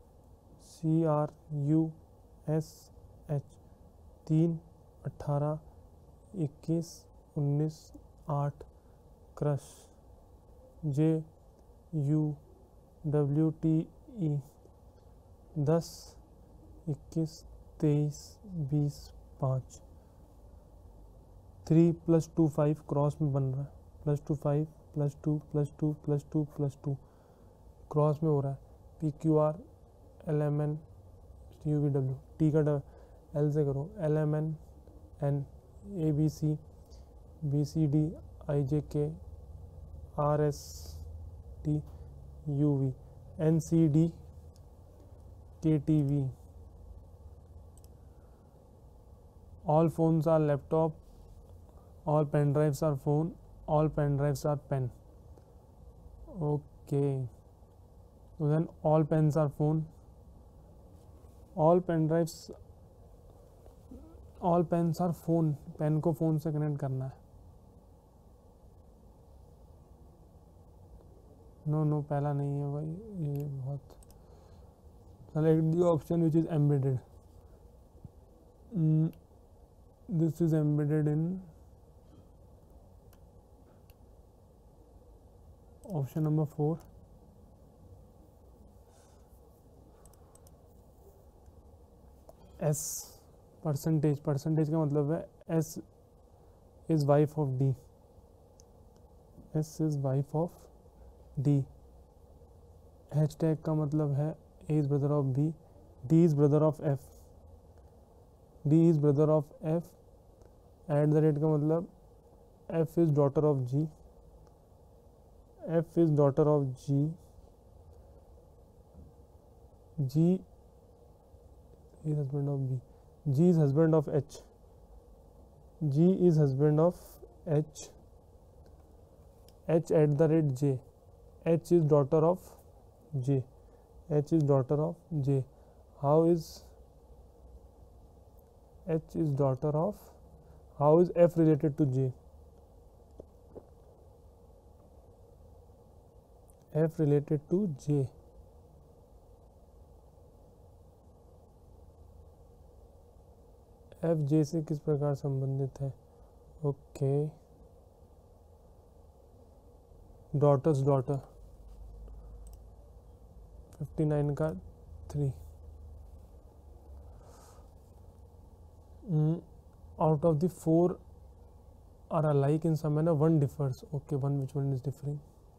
CRUSH, 3 18 21 19 8 crush. JUWTE, 10 21 23 20 5। 3 + 2 5 cross में बन रहा है, +2 5 +2 +2 +2 +2 क्रॉस में हो रहा है। PQR LMN UVW, T का L से करो, LMN N ABC BCD IJK RST UV NCD KTV। All phones are laptop, all pen drives are phone, all pen drives are pen. Okay, so then all pens are phone, all pen drives, all pens are phone। Pen को phone से connect करना है। No पहला नहीं है भाई, ये बहुत। Select the option which is embedded. This is embedded in option number 4। S percentage का मतलब है S is wife of D. S is wife of D. Hashtag का मतलब है A is brother of B, D is brother of F, D is brother of F. @ का मतलब F is daughter of G, F is daughter of G, G is husband of B, G is husband of H, G is husband of H, h @J, h is daughter of J, h is daughter of J। How is h is daughter of, how is f related to J? f related to J, f J से किस प्रकार संबंधित है? Okay, daughters daughter. 59 का 3। Out of the 4 are alike in some manner, 1 differs. Okay, 1 which 1 is differing.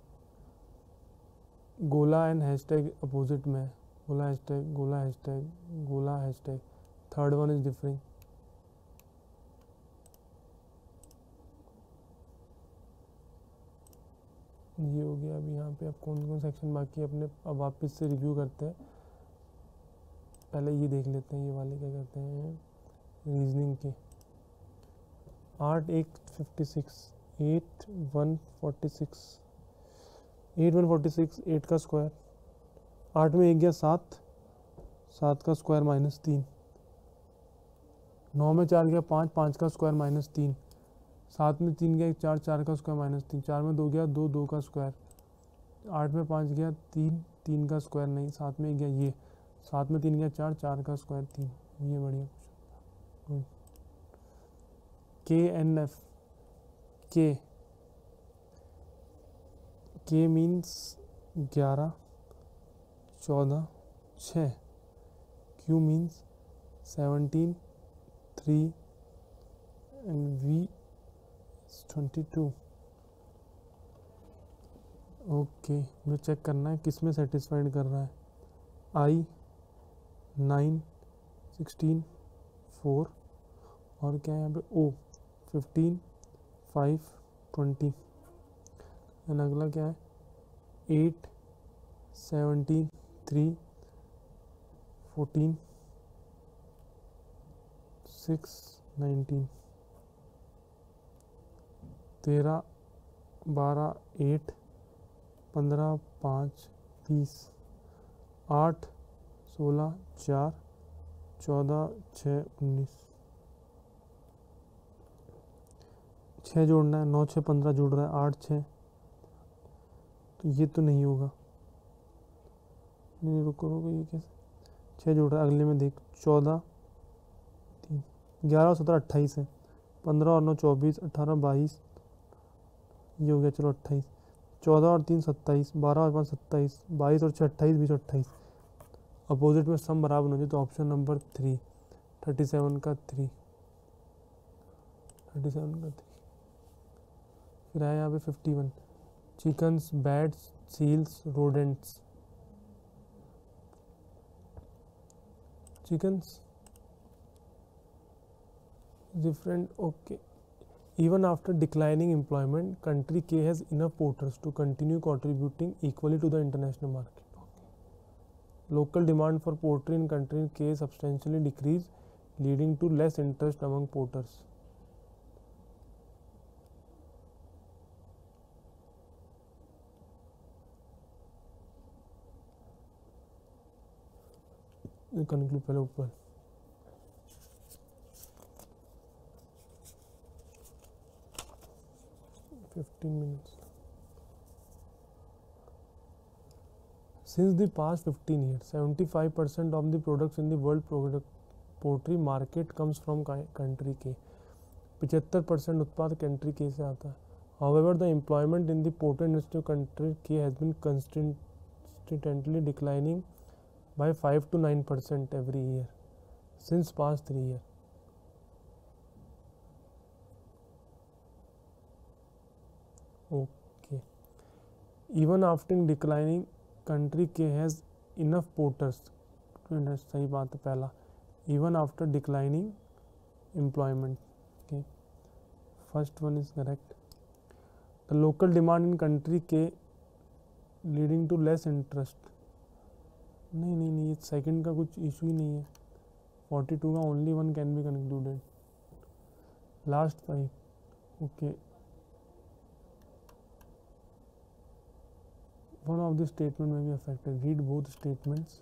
गोला and hashtag opposite में है, गोला हैशटैग गोला हैशटैग गोला hashtag. Third one is differing. ये हो गया। अभी यहाँ पे अब कौन कौन सेक्शन बाकी है अपने, अब वापस से रिव्यू करते हैं। पहले ये देख लेते हैं, ये वाले क्या कहते हैं रीजनिंग के। 8 1 56 8 146 8 146 8 का स्क्वायर। 8 में 1 गया 7, 7 का स्क्वायर -3। 9 में 4 गया 5, 5 का स्क्वायर -3। 7 में 3 गया 4, 4 का स्क्वायर -3। 4 में 2 गया 2, 2 का स्क्वायर। 8 में 5 गया 3, 3 का स्क्वायर नहीं। 7 में 1 गया ये, 7 में 3 गया 4, 4 का स्क्वायर 3। ये बढ़िया question. KNF, K means 11 14 6, Q means 17 3 and V 22। Okay, मुझे चेक करना है किस में सेटिस्फाइड कर रहा है। I 9 16 4 और क्या है यहाँ पे O 15 5 20 एंड अगला क्या है 8 17 3 14 6 19 13 12 8 15 5 20 8 16 4 14 6 19 6 जोड़ना है, 9 6 15 जुड़ रहा है, 8 6, तो ये तो नहीं होगा, नहीं रुको रुको, ये कैसे 6 जुड़ रहा है, अगले में देख 14 3 11 17 28 है, 15 और 9 24 18 22, ये हो गया, चलो 28, 14 और 3 27, 12 और 5 27, 22 और 6 28, 20 28, अपोजिट में सम बराबर होना चाहिए, तो ऑप्शन नंबर 3 37 का 3, 37 का 3। फिर आया यहाँ पे 51, chickens bats seals rodents, chickens different, okay. Even after declining employment, country K has enough porters to continue contributing equally to the international market. Okay. Local demand for poultry in country K substantially decreased, leading to less interest among porters. Conclude पहले ऊपर. minutes. Since the past 15 years, 75% of the products in the world poultry market comes from country K. 75% उत्पाद country K से आता है. However, the employment in the poultry industry of country K has been consistently declining by 5 to 9% every year since past 3 years. Okay. Even after declining, country K has enough porters. सही बात है पहला. Even after declining employment. Okay. First one is correct. The local demand in country K leading to less interest. नहीं ये second का कुछ issue ही नहीं है. 42 का only one can be concluded. Last 5. Okay. One of the statement may be affected. Read both statements.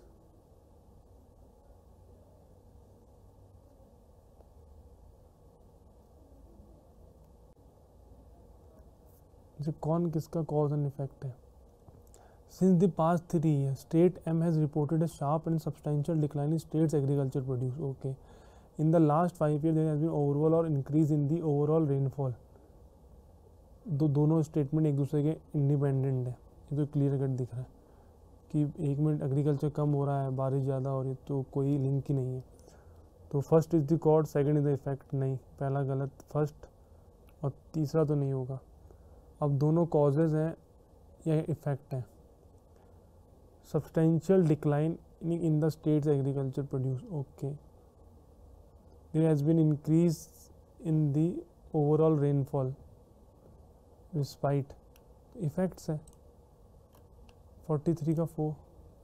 कौन किसका cause and effect है? Since the past 3 years, state M has reported a sharp and substantial decline in state's agriculture produce. Okay. In the last 5 years, there has been overall or increase in the overall rainfall. दोनों statement एक दूसरे के independent है. ये तो clear cut दिख रहा है कि एक मिनट एग्रीकल्चर कम हो रहा है, बारिश ज़्यादा हो रही है, तो कोई लिंक ही नहीं है. तो first is the cause, second is the effect. नहीं, पहला गलत, फर्स्ट और तीसरा तो नहीं होगा. अब दोनों कॉजेज हैं या इफेक्ट हैं. Substantial decline in the state's agriculture produce. Okay. There has been increase in the overall rainfall despite. Effects हैं. 43 का 4.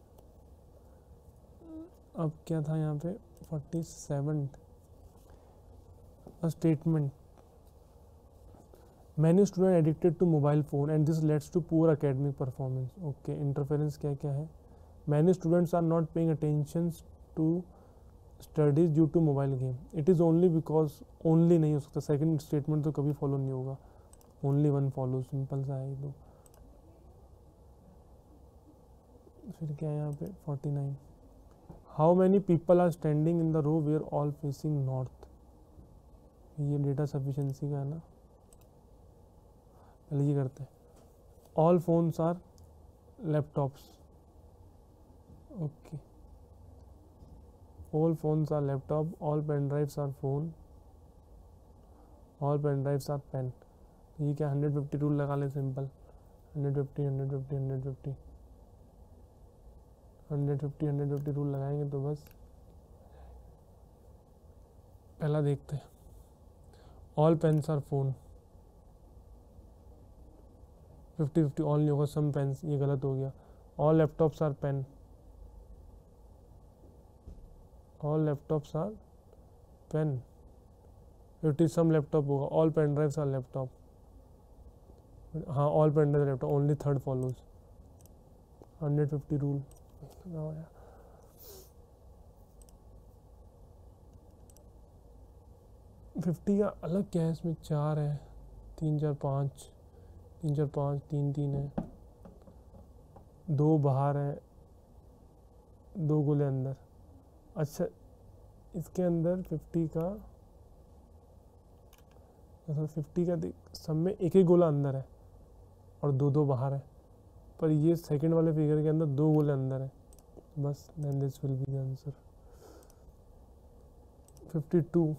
अब क्या था यहाँ पे 47. A statement. Many students addicted to mobile phone and this leads to poor academic performance. Okay. Interference क्या क्या है? Many students are not paying attention to studies due to mobile game. It is only because only नहीं हो सकता. Second statement तो कभी follow नहीं होगा. Only one follow. Simple सा है तो. फिर क्या है यहाँ पे 49. How many people are standing in the row where all facing north? ये डेटा सफिशिएंसी का है ना. पहले ये करते हैं. All phones are laptops. Okay. All phones are laptop. All pen drives are phone. All pen drives are pen. ये क्या 150 रूल लगा ले सिंपल. 150 150 150 150 रूल लगाएंगे तो बस. पहला देखते हैं. All pens are phone. 50-50 all नहीं होगा, सम पेन्स, ये गलत हो गया. All laptops are pen. All laptops are pen, it is some laptop होगा, all pen drives are laptop, हाँ all pen drive laptop, only third follows 150 rule. 50 का अलग क्या है, इसमें 4 है, 3 4 5, 3 4 5, 3 3 है, 2 बाहर है, 2 गोले अंदर। अच्छा इसके अंदर 50 का 50 का देख, सब में एक एक गोला अंदर है और 2 2 बाहर है, पर ये सेकंड वाले फिगर के अंदर 2 गोले अंदर है, बस then this will be the answer. 52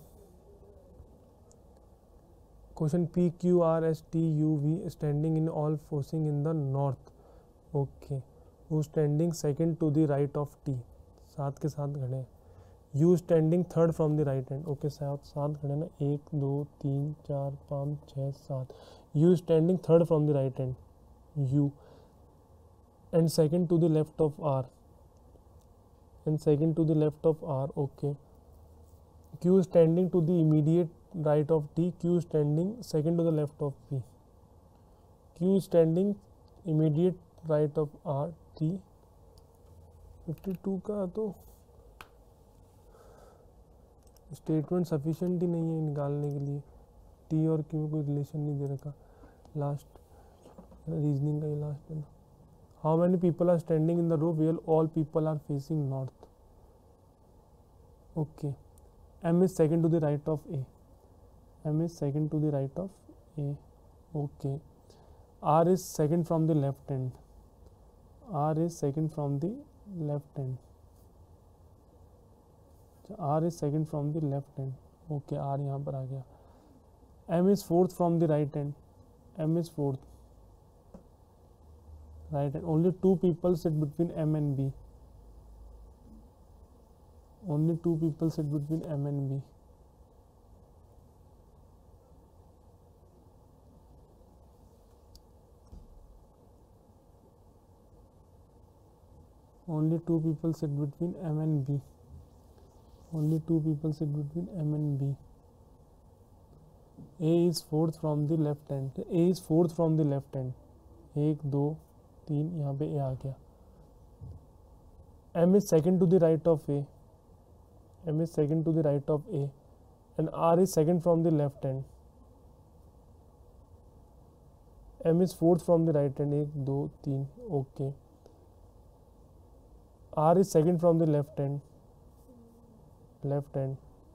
question, P Q R S T U V standing in all facing in the north, okay, who standing second to the right of T, सात के साथ खड़े हैं, U standing third from the right hand, okay, सात खड़े ना, 1 2 3 4 5 6 7, U standing third from the right hand, U, and second to the left of R, and second to the left of R, okay, Q standing to the immediate right of T, Q standing second to the left of P, Q standing immediate right of R T। 52 का तो statement sufficient ही नहीं है निकालने के लिए, T और Q में कोई रिलेशन नहीं दे रखा। लास्ट रीजनिंग का ये लास्ट है ना। How many people are standing in the row where all people are facing north, okay, M is second to the right of A, M is second to the right of A, okay, R is second from the left hand, R is second from the left hand, R is second from the left hand, okay, R यहाँ पर आ गया। M is fourth from the right hand, M is fourth right hand, only 2 people sit between M and B, only 2 people sit between M and B, only 2 people sit between M and B, only 2 people sit between M and B, A is fourth from the left hand, A is fourth from the left hand, 1 2 3 यहाँ पे A आ गया। M is second to the right of A, M is second to the right of A, and R is second from the left hand, M is fourth from the right hand, 1 2 3, okay, R is second from the left hand, left hand,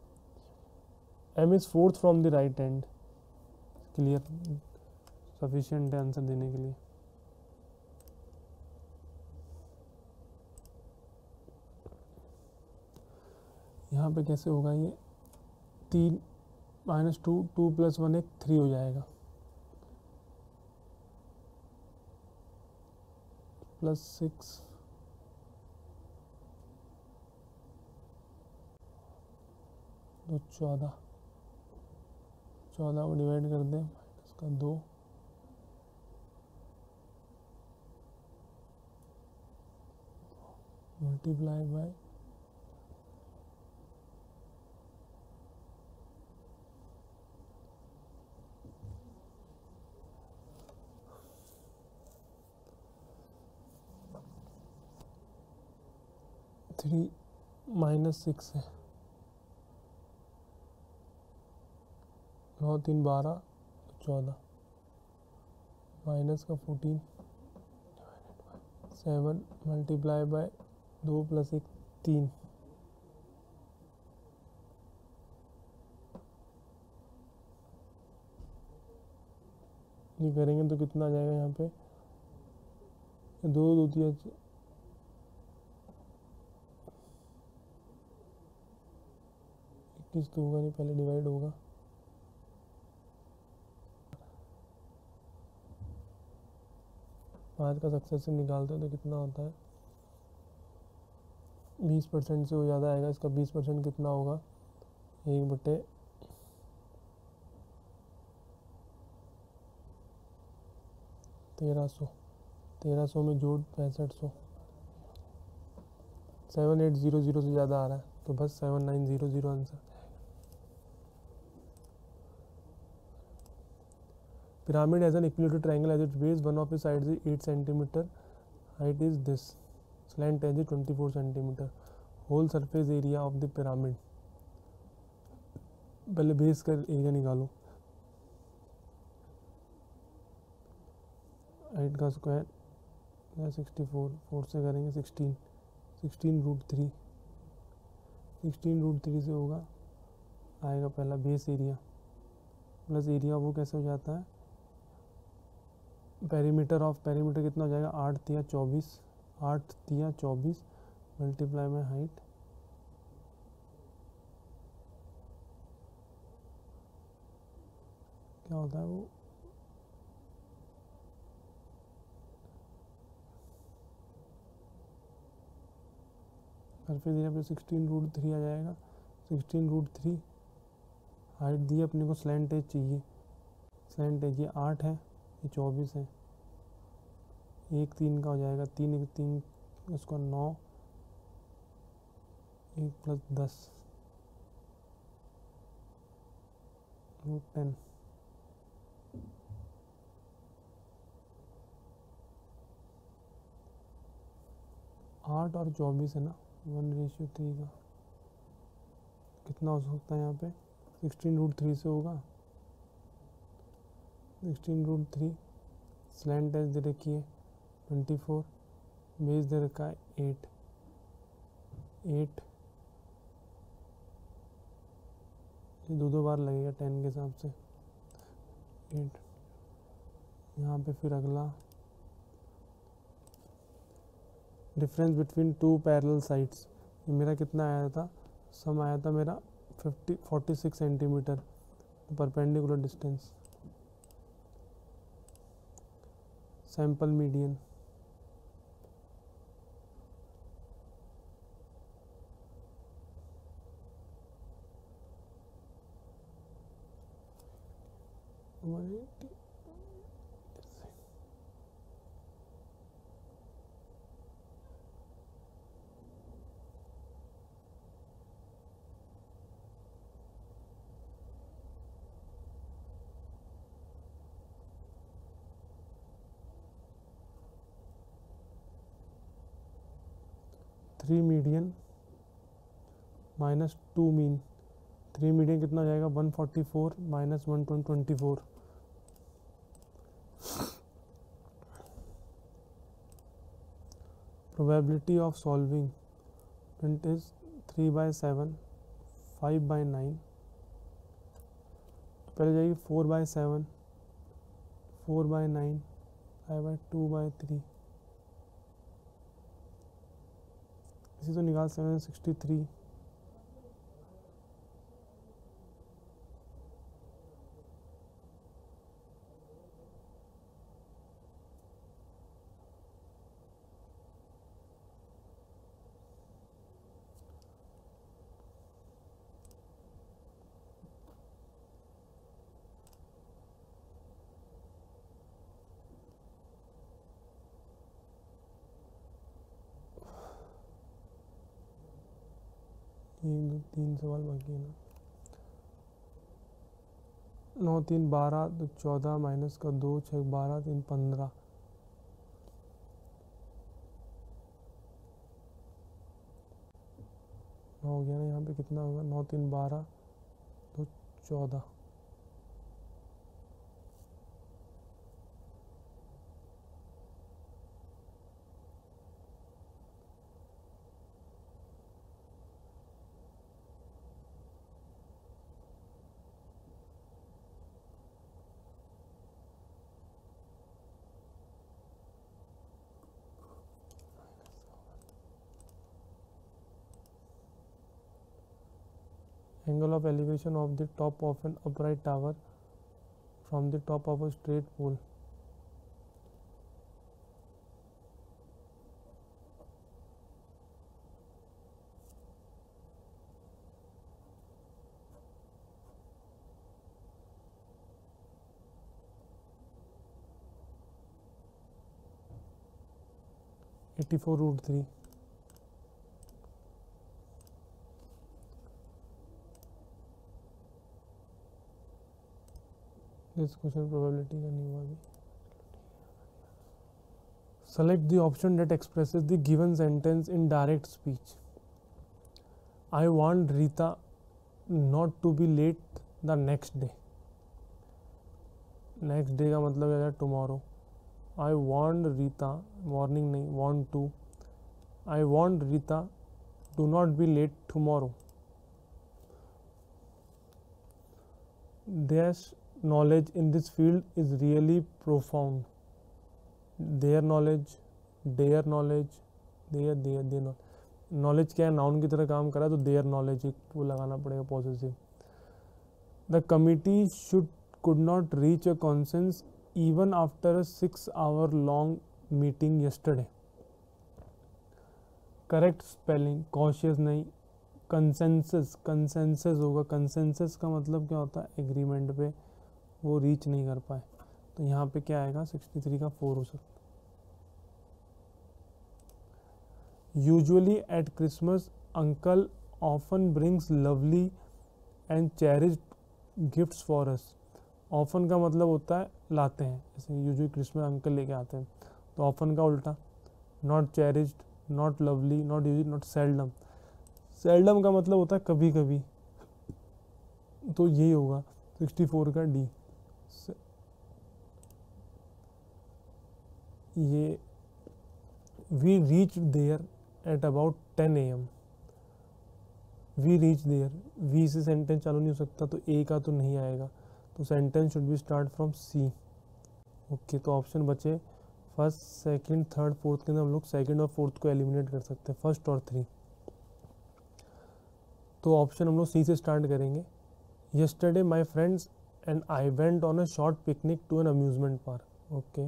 M is fourth from the right hand, clear sufficient है answer देने के लिए। यहाँ पे कैसे होगा ये, 3 -2 2 + 1 1 3 हो जाएगा, +6 तो 14 को डिवाइड कर दें, इसका 2, मल्टीप्लाई बाय 3 -6 है, 9 3 12 14, माइनस का 14 7 मल्टीप्लाई बाय 2 + 1 3, ये करेंगे तो कितना आ जाएगा यहाँ पे, 2 2 दिया 21 तो होगा नहीं, पहले डिवाइड होगा, पाँच का सक्सेसिव निकालते हैं तो कितना होता है, 20% से वो ज़्यादा आएगा, इसका 20% कितना होगा, 1/1300, 1300 में जोड़ 6500, 7800 से ज़्यादा आ रहा है। तो बस 7900 answer. Pyramid as an equilateral triangle as its base, one of its sides is 8 centimetre, height is this, slant edge is 24 centimetre, whole surface area of the pyramid. पहले बेस का एरिया निकालो, हाइट का square 64, 4 से करेंगे 16, 16√3, 16√3 से होगा, आएगा पहला बेस एरिया प्लस एरिया, वो कैसे हो जाता है, पेरीमीटर ऑफ, पेरीमीटर कितना हो जाएगा, 8 तिया 24, 8 तिया 24 मल्टीप्लाई में हाइट, क्या होता है वो, सरफेस एरिया पे 16√3 आ जाएगा, 16√3, हाइट दी अपने को, स्लैंट एज चाहिए, स्लैंट एज ये 8 है, ये 24 है, 1 3 का हो जाएगा, 3 1 3 उसका 9, 1 + 10 √10, 8 और 24 है ना, 1:3 का कितना हो सकता है यहाँ पे, 16√3 से होगा, 16√3, स्लैंट एज दे रखी है 24, बेस दे रखा है 8, 8 ये दो बार लगेगा 10 के हिसाब से, 8 यहाँ पे, फिर अगला difference between two parallel sides, ये मेरा कितना आया था, सम आया था मेरा 46 centimetre, perpendicular distance, sample median, three median minus 2 mean, 3 median कितना हो जाएगा, 144 minus 124, probability of solving print is 3/7, 5/9, पहले जाएगी 4/7, 4/9, 5/2/3, इसी तो निकाल 763, एक दो 3 सवाल बाकी है ना, 9 3 12, तो 14 माइनस का 2 6 12 3 15, हो गया ना, यहाँ पे कितना होगा, 9 3 12 तो 14, angle of elevation of the top of an upright tower from the top of a straight pole, √3, this question probability का नहीं हुआ अभी. Select the option that expresses the given sentence in direct speech. I want Rita not to be late the next day. Next day का मतलब है tomorrow. I want Rita, morning नहीं, want to. I want Rita to not be late tomorrow. Their knowledge in this field is really profound. Their knowledge, their knowledge, their knowledge. Knowledge क्या है, noun की तरह काम करा तो their knowledge एक वो लगाना पड़ेगा positive. The committee should could not reach a consensus even after a 6 hour long meeting yesterday. Correct spelling cautious नहीं, कंसेंसस, कंसेंसस होगा. कंसेंसस का मतलब क्या होता है, एग्रीमेंट पे वो रीच नहीं कर पाए. तो यहाँ पे क्या आएगा, 63 का 4 हो सकता. Usually at Christmas uncle often brings lovely and cherished gifts for us. Often का मतलब होता है लाते हैं, जैसे यूजुअली क्रिसमस अंकल लेके आते हैं. तो ऑफन का उल्टा, not cherished, not lovely, not usually, not seldom. Seldom का मतलब होता है कभी कभी, तो यही होगा 64 का डी. ये we reach there at about 10 AM. We reach there, we से सेंटेंस चालू नहीं हो सकता तो ए का तो नहीं आएगा, तो sentence should be start from C. Okay, तो ऑप्शन बचे फर्स्ट, सेकंड, थर्ड, फोर्थ के अंदर हम लोग सेकंड और फोर्थ को एलिमिनेट कर सकते हैं, फर्स्ट और 3. तो ऑप्शन हम लोग सी से स्टार्ट करेंगे. Yesterday my friends and I went on a short picnic to an amusement park. Okay.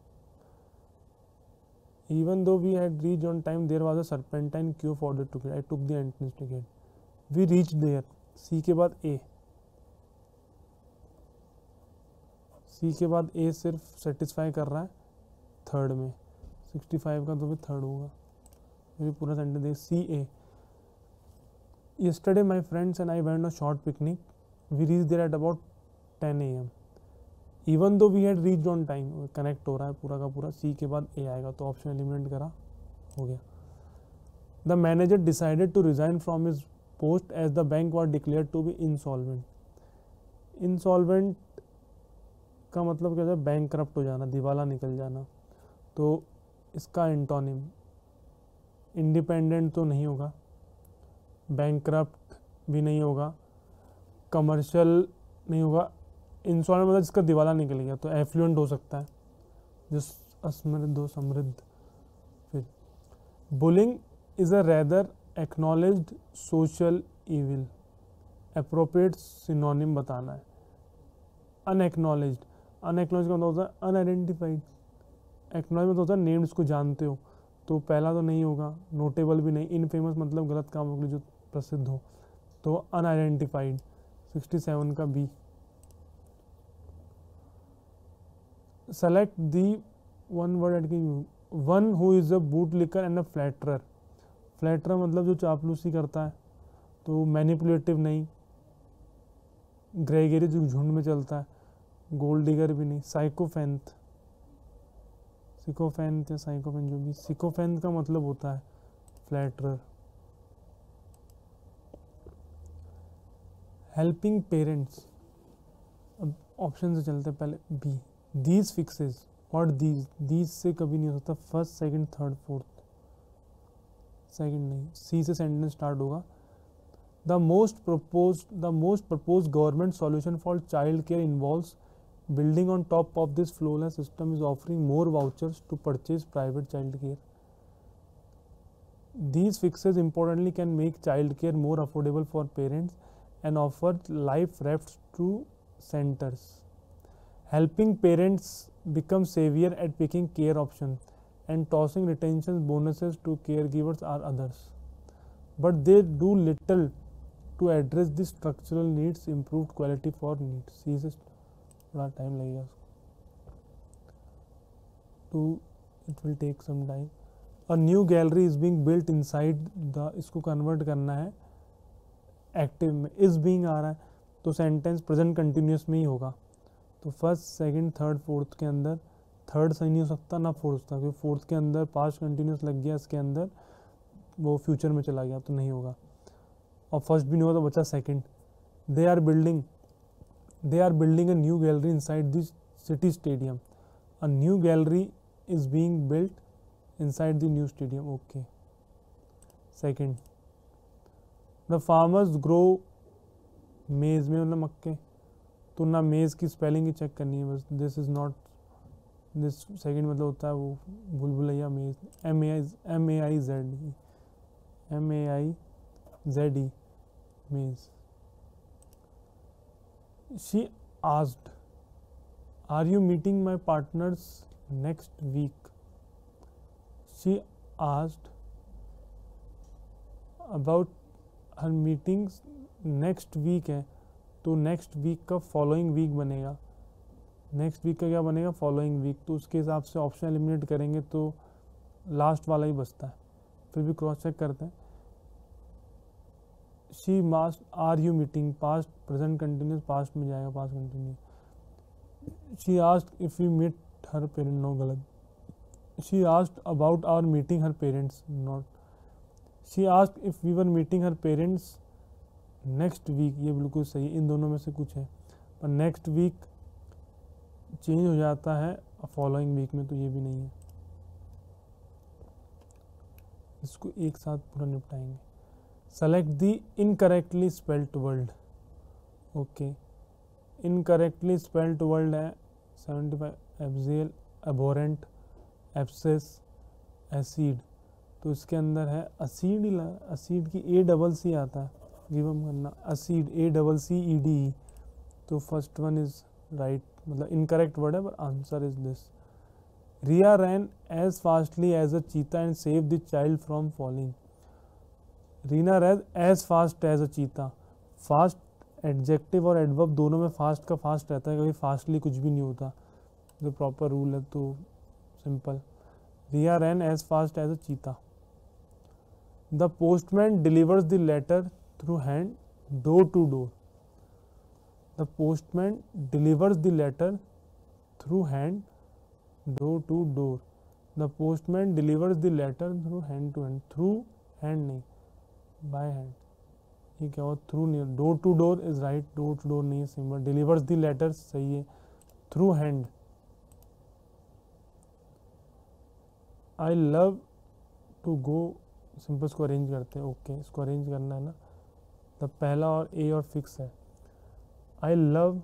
Even though we had reached on time, there was a serpentine queue for the ticket. I took the entrance ticket. We reached there. C के बाद A. C के बाद A सिर्फ satisfy कर रहा है third में. 65 का तो भी थर्ड होगा. ये पूरा सेंटेंस देख. C A. Yesterday my friends and I went on a short picnic. We reached there at about 10 AM. Even though we had reached on time, connect हो रहा है पूरा का पूरा. सी के बाद ए आएगा, तो ऑप्शन एलिमिनेट करा, हो गया. The manager decided to resign from his post as the bank was declare to be insolvent. Insolvent का मतलब क्या होता है, बैंक करप्ट हो जाना, दिवाला निकल जाना. तो इसका एंटोनिम इंडिपेंडेंट तो नहीं होगा, बैंक करप्ट भी नहीं होगा, कमर्शियल नहीं होगा. इंसॉल्वेंट मतलब जिसका दिवाला निकल गया, तो एफ्लुएंट हो सकता है, जिस असमृद्ध हो, समृद्ध. फिर bullying is a rather acknowledged social evil. Appropriate synonym बताना है. अनएक्नॉलेज्ड, अनएक्नॉलेज का मतलब होता है अनआइडेंटिफाइड. एक्नॉलेज मतलब होता है नेम्ड, इसको जानते हो, तो पहला तो नहीं होगा. नोटेबल भी नहीं. इनफेमस मतलब गलत कामों के लिए जो प्रसिद्ध हो, तो अनआइडेंटिफाइड. 67 का B. Select the one word at one who is a bootlicker and a flatterer. Flatterer मतलब जो चापलूसी करता है, तो मैनिपुलेटिव नहीं. ग्रेगरी जो झुंड में चलता है. गोल्ड डिगर भी नहीं. साइकोफेंथ, सिकोफेंथ या साइकोफेंथ जो भी. सिकोफेंथ का मतलब होता है फ्लैटरर. हेल्पिंग पेरेंट्स, अब ऑप्शन से चलते हैं. पहले B. These fixes, what these से कभी नहीं हो सकता. First, second, third, fourth. Second नहीं. सी से सेंटेंस स्टार्ट होगा. The most proposed government solution for child care involves building on top of this flawless system is offering more vouchers to purchase private child care. These fixes importantly can make child care more affordable for parents and offer life rafts to centers. Helping parents become savvier at picking care options and tossing retention bonuses to caregivers are others, but they do little to address the structural needs. Improved quality for needs. C से थोड़ा time लगेगा to it will take some time. A new gallery is being built inside the, इसको convert करना है active में. Is being आ रहा है, तो सेंटेंस प्रेजेंट कंटिन्यूस में ही होगा. तो फर्स्ट सेकंड थर्ड फोर्थ के अंदर थर्ड सही नहीं हो सकता ना फोर्थ था, क्योंकि फोर्थ के अंदर पास्ट कंटिन्यूस लग गया, इसके अंदर वो फ्यूचर में चला गया तो नहीं होगा, और फर्स्ट भी नहीं होगा तो बचा second. They are building a new gallery inside this city stadium, a new gallery is being built inside the new stadium. Okay. Second, the farmers grow maize में मतलब मक्के, तो ना मेज की स्पेलिंग ही चेक करनी है बस, this is not this, second मतलब होता है वो भूलभुलैया मेज, M-A-I-Z-E मेज। She asked, are you meeting my partners next week? She asked about her meetings next week है, तो नेक्स्ट वीक का फॉलोइंग वीक बनेगा, नेक्स्ट वीक का क्या बनेगा, फॉलोइंग वीक, तो उसके हिसाब से ऑप्शन एलिमिनेट करेंगे तो लास्ट वाला ही बचता है, फिर भी क्रॉस चेक करते हैं। She must are you meeting, past present continuous, past में जाएगा past continuous. She asked if we meet her parent, no गलत। She asked about our meeting her parents, not. She asked if we were meeting her parents next week, ये बिल्कुल सही है, इन दोनों में से कुछ है, पर नेक्स्ट वीक चेंज हो जाता है फॉलोइंग वीक में, तो ये भी नहीं है। इसको एक साथ पूरा निपटाएंगे। Select the incorrectly spelled word. Okay, incorrectly spelled word है 75, एब्जियल, एबोरेंट, एब्सेस, एसिड, तो इसके अंदर है असीड ही, असीड की A-double-C आता है, गिवन करना, असीड A-double-C-E-D, तो फर्स्ट वन इज राइट, मतलब इनकरेक्ट वर्ड है, पर answer is this. Riya ran as fastly as a cheetah and save the child from falling. Reena ran as fast as a cheetah, fast adjective और adverb दोनों में fast का fast रहता है, कभी फास्टली कुछ भी नहीं होता, जो प्रॉपर रूल है, तो simple. Riya ran as fast as a cheetah. The postman delivers the letter through hand, door to door. The postman delivers the letter through hand, door to door. The postman delivers the letter through hand to hand. Through hand नहीं, by hand. ये क्या हुआ, through नहीं, door to door is right, door to door नहीं है simple, delivers the letter सही है, through hand. I love to go, simple इसको अरेंज करते हैं। ओके, इसको अरेंज करना है ना, तो पहला और ए और फिक्स है। I love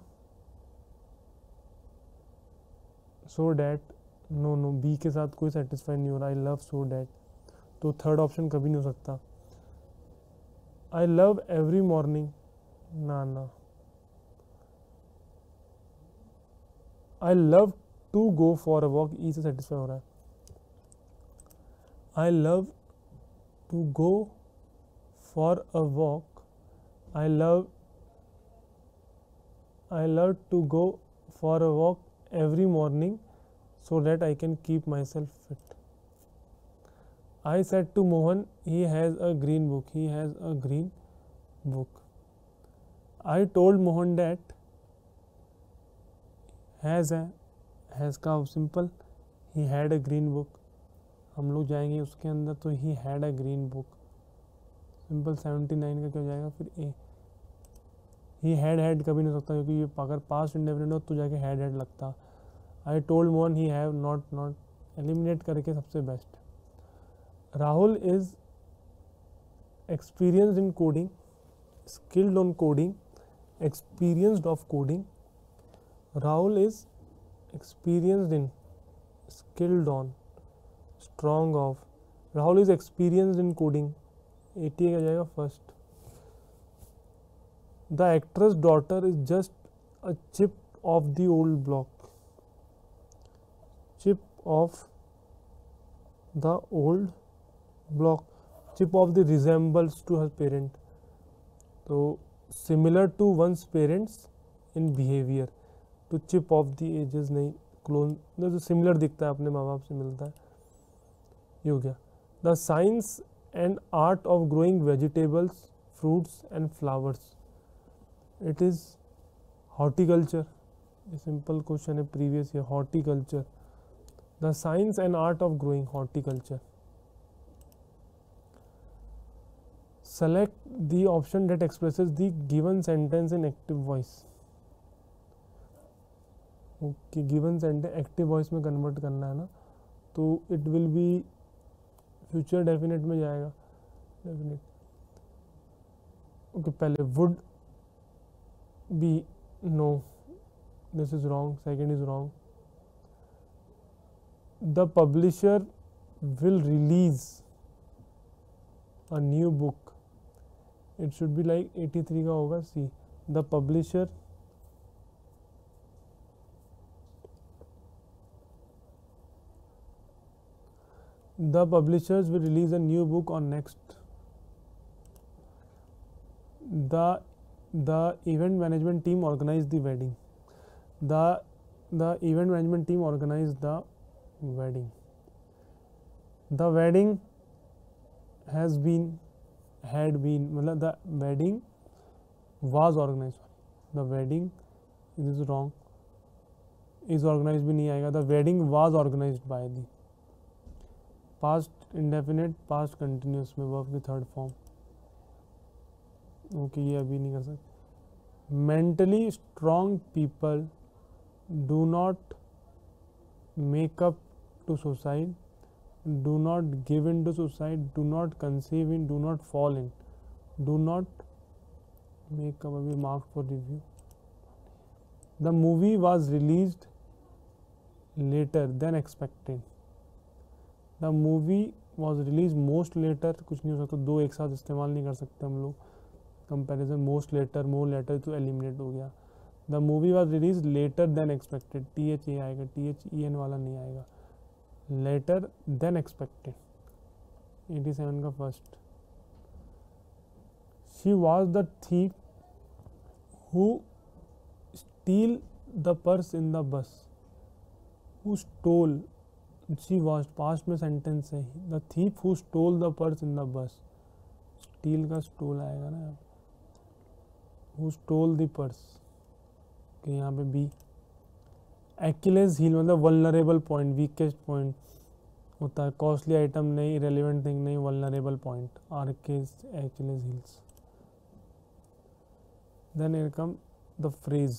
so that, no B के साथ कोई सेटिस्फाई नहीं हो रहा, I love so that, तो थर्ड ऑप्शन कभी नहीं हो सकता। I love every morning, ना, I love to go for a walk, ई से सेटिस्फाई हो रहा है। I love to go for a walk, I love to go for a walk every morning so that I can keep myself fit. I said to Mohan, he has a green book. He has a green book. I told Mohan that has का simple, he had a green book. हम लोग जाएंगे उसके अंदर, तो he had a green book. Simple 79 का क्या हो जाएगा फिर ए। ही हैड कभी नहीं हो सकता, क्योंकि ये अगर पास्ट इंडेफिनिट हो तो जाके हैड लगता। I told Mohan he have not eliminate करके सबसे best. Rahul is experienced in coding, skilled on coding, experienced of coding. Rahul is experienced in, skilled on, strong of. Rahul is experienced in coding, 80 का जाएगा first. The actress daughter is just a chip of the old block. Chip of the old block. Chip of the resembles to her parent. तो similar to one's parents in behavior. तो chip of the ages नहीं, clone, जो similar दिखता है अपने माँ बाप से मिलता है, ये हो गया। The science and art of growing vegetables, fruits and flowers. It is horticulture, ये सिंपल क्वेश्चन है previous year, horticulture, the science and art of growing horticulture. Select the option that expresses the given sentence in active voice. Okay, given sentence active voice में convert करना है ना, तो it will be future definite में जाएगा. Definite. Okay, पहले would be, no, this is wrong, second is wrong. The publisher will release a new book, it should be like 83 का होगा. See, the publisher the publishers will release a new book on next. The event management team organized the wedding. The event management team organized the wedding. The wedding had been मतलब the wedding was organized. The wedding, this is wrong, is organized भी नहीं आएगा. The wedding was organized by the. Past indefinite, past continuous में verb की third form. Okay, ये अभी नहीं कर सकते. Mentally strong people do not make up to suicide, do not give in to suicide, do not conceive in, do not fall in, do not make up. अभी mark for review. The movie was released later than expected. The movie was release most later, कुछ नहीं हो सकता, दो एक साथ इस्तेमाल नहीं कर सकते हम लोग. Comparison most later, more later तो एलिमिनेट हो गया. The movie was release later than expected, THA आएगा, THEN वाला नहीं आएगा. Letter than expected. 87 का first. She was the thief who steal the purse in the bus. Who stole, she was, past में sentence है. The thief who stole the purse in the bus. Steal का stole आएगा ना. who stole the purse. कि यहाँ पे B. Achilles heel मतलब vulnerable point, weakest point होता है. कॉस्टली आइटम नहीं, इरेलीवेंट थिंग नहीं, vulnerable point. Achilles heels. Then here come the phrase.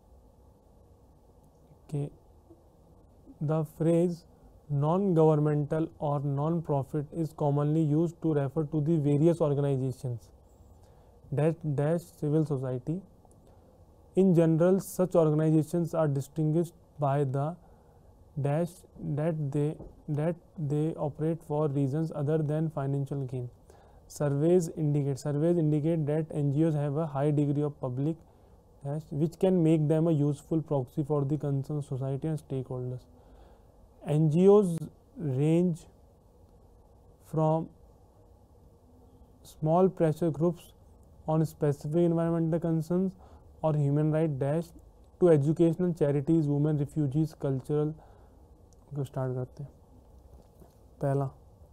Okay, the phrase non-governmental or non-profit is commonly used to refer to the various organizations dash civil society. In general, such organizations are distinguished by the dash that they operate for reasons other than financial gain. Surveys indicate that NGOs have a high degree of public dash which can make them a useful proxy for the concerns of society and stakeholders. NGOs range from small pressure groups on specific environmental concerns or human rights dash to educational charities, women, refugees, cultural. को start करते हैं. पहला,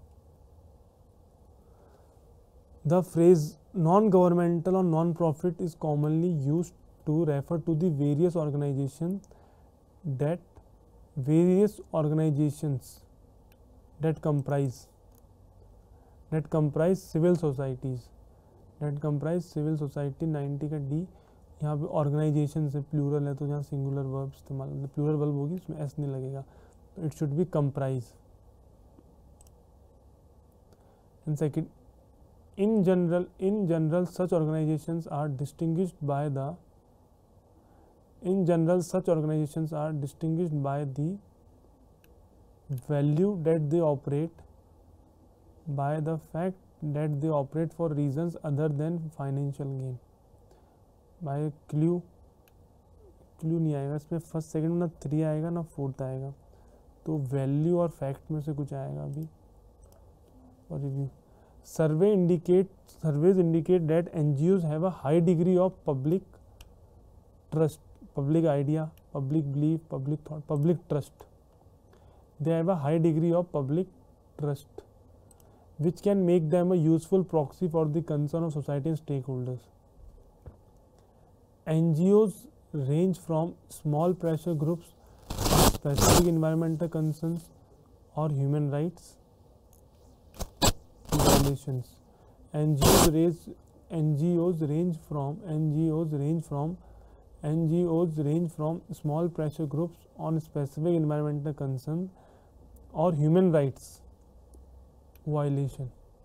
the phrase non-governmental or non-profit is commonly used to refer to the various organizations that comprise civil societies, 90 का D. यहाँ पे organisation से plural है तो यहाँ सिंगुलर वर्ब इस्तेमाल, प्लूरल वर्ब होगी, उसमें एस नहीं लगेगा, तो it should be comprise. And second, in general such organizations are distinguished by the value that they operate, by the fact that they operate for reasons other than financial gain. by clue नहीं आएगा इसमें, first second ना 3 आएगा ना 4th आएगा, तो value और fact में से कुछ आएगा अभी. और review. Surveys indicate that NGOs have a high degree of public trust, public idea, public belief, public thought, public trust. They have a high degree of public trust, which can make them a useful proxy for the concern of society and stakeholders. NGOs range from small pressure groups, specific environmental concerns, or human rights violations. NGOs range from small pressure groups on specific environmental concern or human rights violation.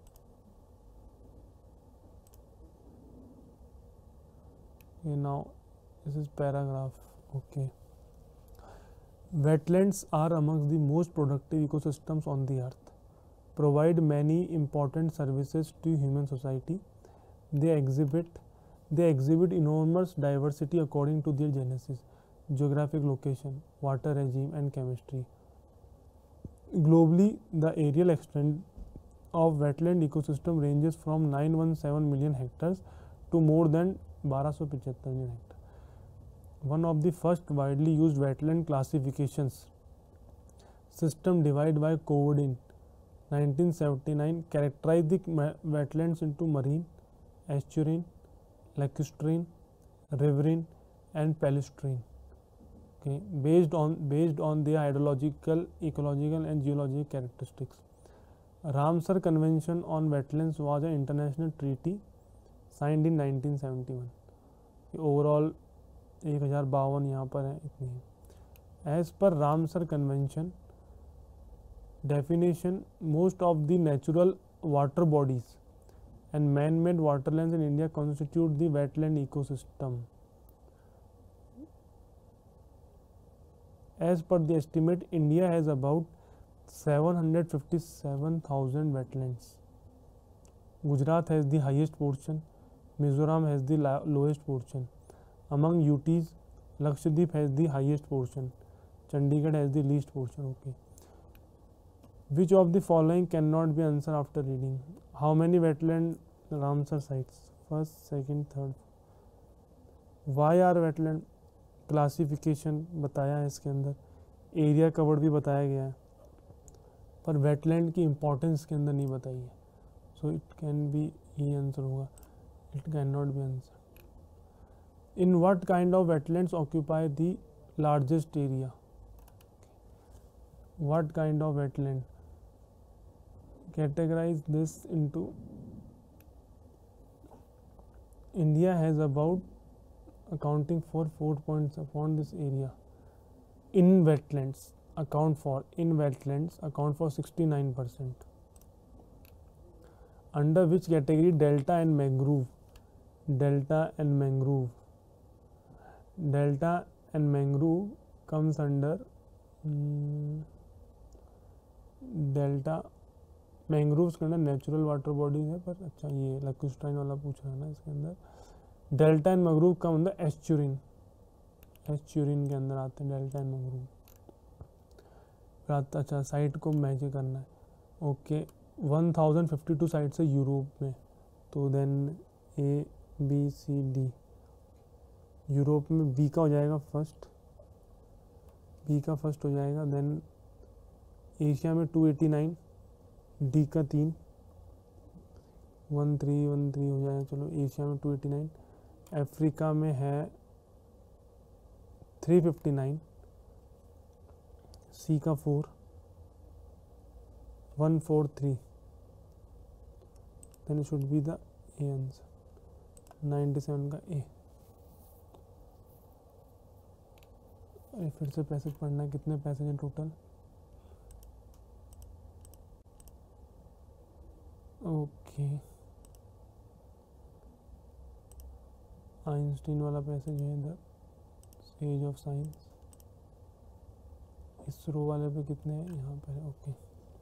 Okay, now this is paragraph. Okay. Wetlands are amongst the most productive ecosystems on the earth, provide many important services to human society. They exhibit enormous diversity according to their genesis, geographic location, water regime, and chemistry. Globally, the areal extent of wetland ecosystem ranges from 917 million hectares to more than 1275 million hectares. One of the first widely used wetland classifications system divided by Coverdin 1979 characterized the wetlands into marine, estuarine, lacustrine, riverine, and palustrine. Okay, based on their hydrological, ecological, and geological characteristics. Ramsar Convention on Wetlands was an international treaty signed in 1971. Overall 1052 यहाँ पर है इतनी है. As per Ramsar Convention definition, most of the natural water bodies and man-made waterlands in India constitute the wetland ecosystem. As per the estimate, India has about 757,000 wetlands. Gujarat has the highest portion. Mizoram has the lowest portion. Among UTs, Lakshadweep has the highest portion. Chandigarh has the least portion. Okay. Which of the following cannot be answered after reading? How many wetland Ramsar sites? First, second, third. Why are wetland? Classification बताया है इसके अंदर, area covered भी बताया गया है, पर wetland की इम्पोर्टेंस के अंदर नहीं बताई है. सो इट कैन बी, ये आंसर होगा, it can not be answer. In what kind of wetlands occupy the largest area? What kind of wetland? Categorize this into. India has about accounting for 4 points upon this area. In wetlands account for 69%. Under which category delta and mangrove comes under delta. Mangroves के अंदर natural water bodies है, पर अच्छा ये लैक्यूस्ट्राइन वाला पूछ रहा है ना इसके अंदर. डेल्टा एंड मैंग्रोव का अंदर एस्चुरिन के अंदर आते हैं डेल्टा एंड मैंग्रोव. अच्छा साइट को मैच करना है. ओके 1052 साइट्स है यूरोप में, तो देन ABCD. यूरोप में बी का हो जाएगा फर्स्ट, हो जाएगा. देन एशिया में 289, डी का 3, 1313 हो जाएगा. चलो एशिया में 289. अफ्रीका में है 359, सी का 4, 143. Then should be the A answer. 97 का ए. अरे फिर से पैसेज पढ़ना है. कितने पैसेज हैं टोटल? ओके आइंस्टीन वाला पैसेज है इधर, एज ऑफ साइंस. इसरो वाले पे कितने हैं? यहाँ पे है. Okay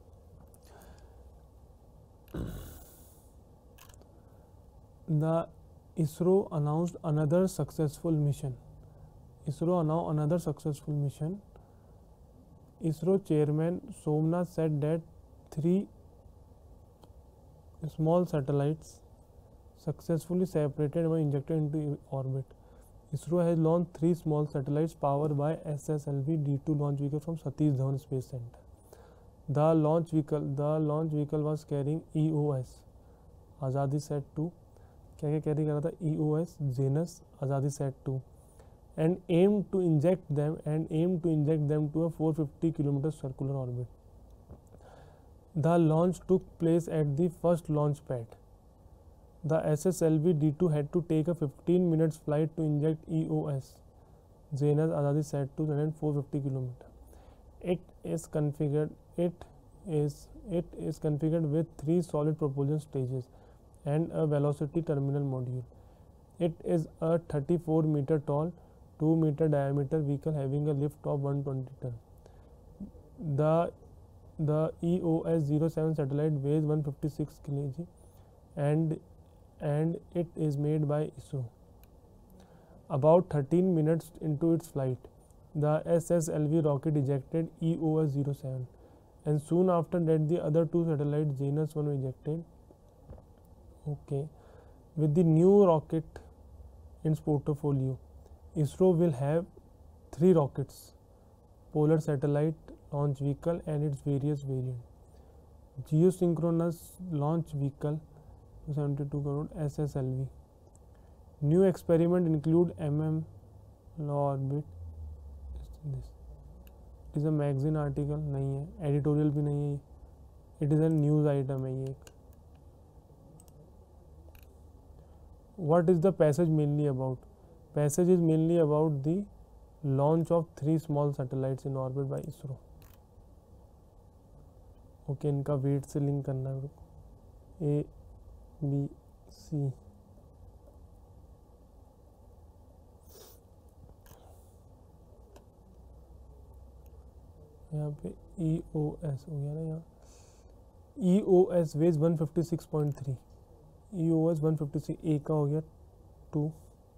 the ISRO announced another successful mission. ISRO chairman Somnath said that 3 small satellites successfully separated were injected into orbit. ISRO has launched 3 small satellites powered by SSLV D2 launch vehicle from Satish Dhawan Space Center. The launch vehicle was carrying EOS Azadi Sat 2. क्या carry कर रहा था? EOS Zenus Azadi Sat 2 and aimed to inject them to a 450 km circular orbit. The launch took place at the first launch pad. The SSLV D2 had to take a 15 minutes flight to inject EOS Zenus Azadi Sat 2 at 450 km. It is configured with 3 solid propulsion stages and a velocity terminal module. It is a 34 meter tall, 2 meter diameter vehicle having a lift of 120 tons. The EOS-07 satellite weighs 156 kg and it is made by ISRO. About 13 minutes into its flight, the SSLV rocket ejected EOS-07, and soon after that the other 2 satellites Zenus 1 were ejected. Okay, with the new rocket in its portfolio, ISRO will have 3 rockets: Polar Satellite Launch Vehicle and its various variants, Geosynchronous Launch Vehicle 72 crore SSLV. New experiment include low orbit. This it is a magazine article नहीं है, editorial भी नहीं है, it is a news item है ये. What is the passage mainly about? Passage is mainly about the launch of 3 small satellites in orbit by ISRO. Okay, इनका weight से link करना है A, B, C. यहाँ पे EOS हो गया ना, यहाँ EOS वेज 156.3, EOS 156, A का हो गया 2,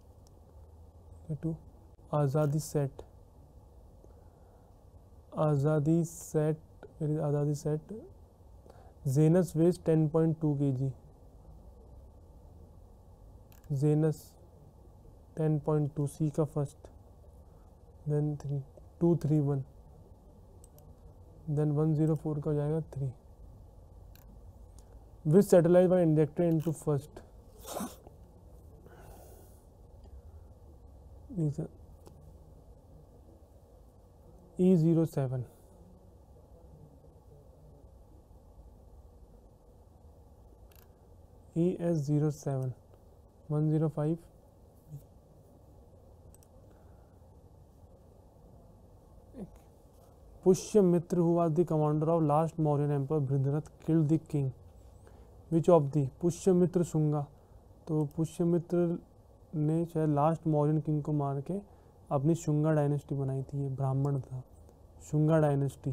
AzaadiSAT Zenus weighs 10.2 kg, Zenus 10.2, C का फर्स्ट, then 3, 231, then 104 का हो जाएगा 3. Which satellite were injected into first? E07. ES07 105. Pushyamitra, who was the commander of last Mauryan emperor Bridharath, killed the king. Which of the? Pushyamitra Shunga. तो पुष्यमित्र ने शायद last Mauryan king को मार के अपनी शुंगा डायनेस्टी बनाई थी. ये ब्राह्मण था, शुंगा डायनेस्टी.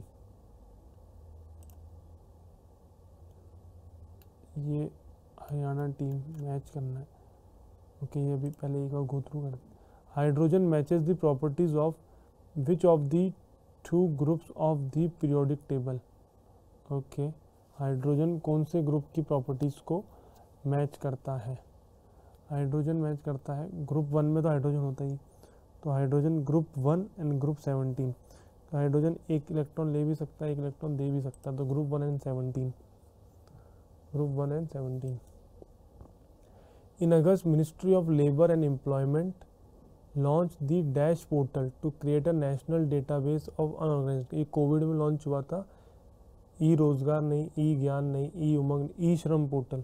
ये हरियाणा टीम मैच करना है. ओके, ये अभी पहले एक और गो थ्रू कर. Hydrogen matches the properties of which of the 2 groups of the periodic table. Okay, hydrogen कौन से ग्रुप की प्रॉपर्टीज को मैच करता है? हाइड्रोजन मैच करता है ग्रुप 1 में, तो हाइड्रोजन होता ही. तो हाइड्रोजन ग्रुप 1 एंड ग्रुप 17. तो हाइड्रोजन एक इलेक्ट्रॉन ले भी सकता है, एक इलेक्ट्रॉन दे भी सकता है. तो group 1 and 17, group 1 and 17. In August, Ministry of Labour and Employment launched the Dash portal to create a national database of unorganized. ये कोविड में लॉन्च हुआ था. ई रोजगार नहीं, ई ज्ञान नहीं, ई उमंग, ई श्रम पोर्टल.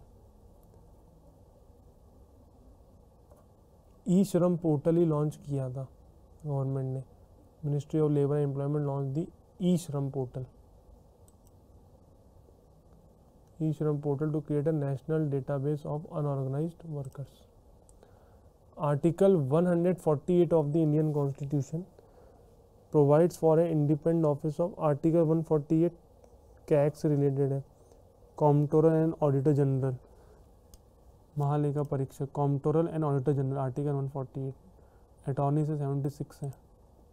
ई श्रम पोर्टल ही लॉन्च किया था गवर्नमेंट ने. Ministry of labour and employment launch the E Shram portal. E-Shram portal to create a national database of unorganized workers. Article 148 of the Indian Constitution provides for an independent office of. Article 148 CAG से related है. Comptroller and auditor general, महालेखा परीक्षक, comptroller and auditor general. Article 148. Attorney से 76 है.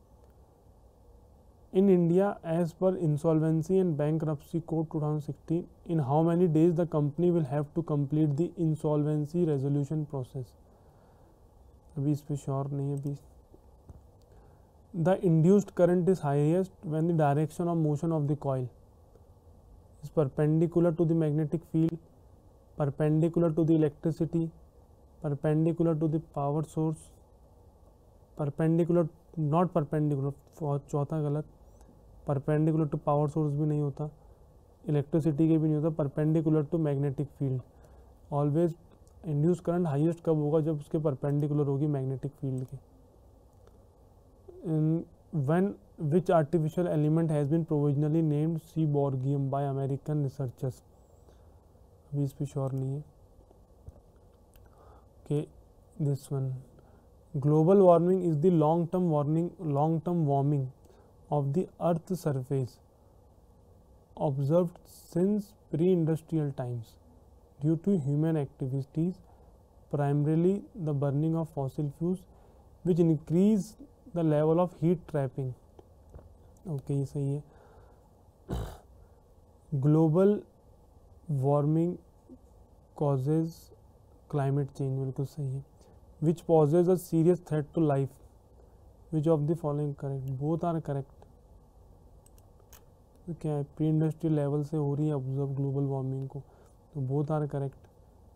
In India, as per Insolvency and Bankruptcy Code 2016, in how many days the company will have to complete the insolvency resolution process? अभी इस पे sure नहीं है. अभी the induced current is highest when the direction of motion of the coil is perpendicular to the magnetic field, perpendicular to the electricity, perpendicular to the power source, perpendicular, not perpendicular, चौथा गलत, perpendicular to power source भी नहीं होता, electricity के भी नहीं होता, perpendicular to magnetic field. Always induce current highest कब होगा, जब उसके परपेंडिकुलर होगी मैग्नेटिक फील्ड के। When which artificial element has been provisionally named seaborgium by American researchers, अभी इस पे श्योर नहीं है। Okay, this one, global warming is the long term warming of the earth's surface observed since pre-industrial times due to human activities, primarily the burning of fossil fuels, which increase the level of heat trapping. Okay, ये सही है। Global warming causes climate change, बिल्कुल सही है। which poses a serious threat to life, which of the following correct, both are correct। तो क्या है, pre industrial level से हो रही है ऑब्जर्व ग्लोबल वार्मिंग को, तो both are correct.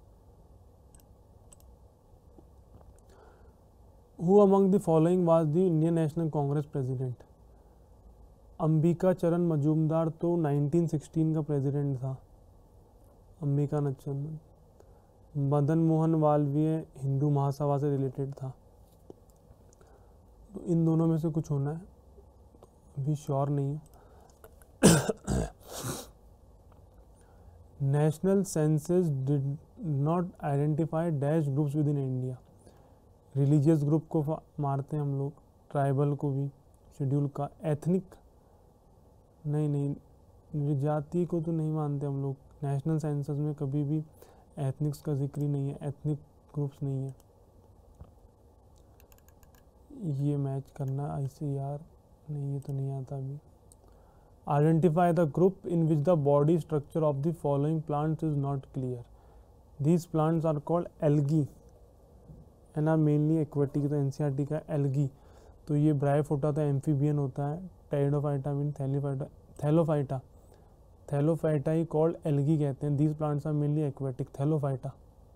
Who among the following was the Indian national Congress president? Ambika Charan Majumdar तो 1916 का प्रेसिडेंट था, अंबिका नचंदन। मदन मोहन मालवीय हिंदू महासभा से रिलेटेड था, तो इन दोनों में से कुछ होना है, तो अभी श्योर नहीं है। National census did not identify dash groups within India. Religious group को मारते हैं हम लोग, ट्राइबल को भी, शेड्यूल का, एथनिक नहीं, जाति को तो नहीं मानते हम लोग। नेशनल सेंसस में कभी भी एथनिक्स का जिक्र ही नहीं है, एथनिक ग्रुप्स नहीं है। ये मैच करना ऐसे यार, नहीं ये तो नहीं आता अभी। Identify the group in which the body structure of the following plants is not clear. These plants are called algae and are mainly aquatic। तो NCERT का algae, तो ये ब्रायोफोटा तो एम्फीबियन होता है, टेरिडोफाइटा मीन थैलोफाइटा ही कॉल्ड algae कहते हैं। These plants are mainly aquatic, thallophyta.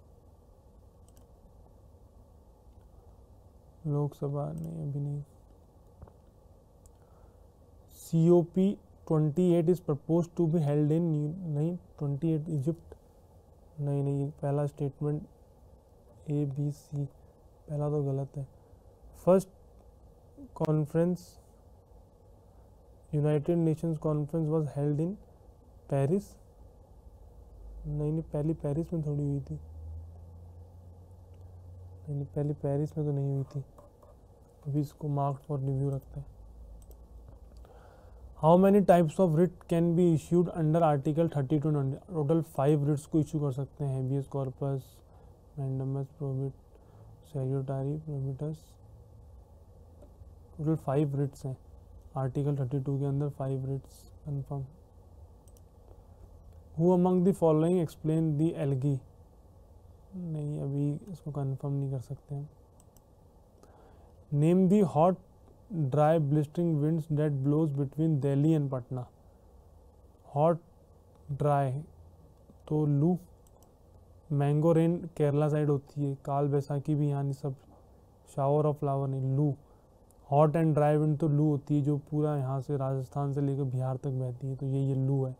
Lok Sabha नहीं, अभी नहीं। COP28 is proposed to be held in, नहीं 28 इजिप्ट, नहीं पहला स्टेटमेंट ABC, पहला तो गलत है। First conference, United Nations conference was held in Paris, नहीं पहली पेरिस में थोड़ी हुई थी, नहीं पहली पेरिस में तो नहीं हुई थी। अभी इसको मार्क्ड फॉर रिव्यू रखते हैं। How many types of writ can be issued under article 32? Total 5 writs को इशू कर सकते हैं, habeas corpus, mandamus, prohibit, salutary, prohibits. Total 5 writs हैं आर्टिकल 32 के अंदर, 5 writs confirm. Who among the following explain the algae? नहीं, अभी इसको कंफर्म नहीं कर सकते हैं। Name the hot dry blistering winds that blows between Delhi and Patna. Hot dry तो लू, मैंगो रेन केरला साइड होती है, काल बैसाखी भी यहाँ नहीं, सब शावर ऑफ फ्लावर नहीं, लू। हॉट एंड ड्राई विंड तो लू होती है जो पूरा यहाँ से राजस्थान से लेकर बिहार तक बहती है, तो ये लू है।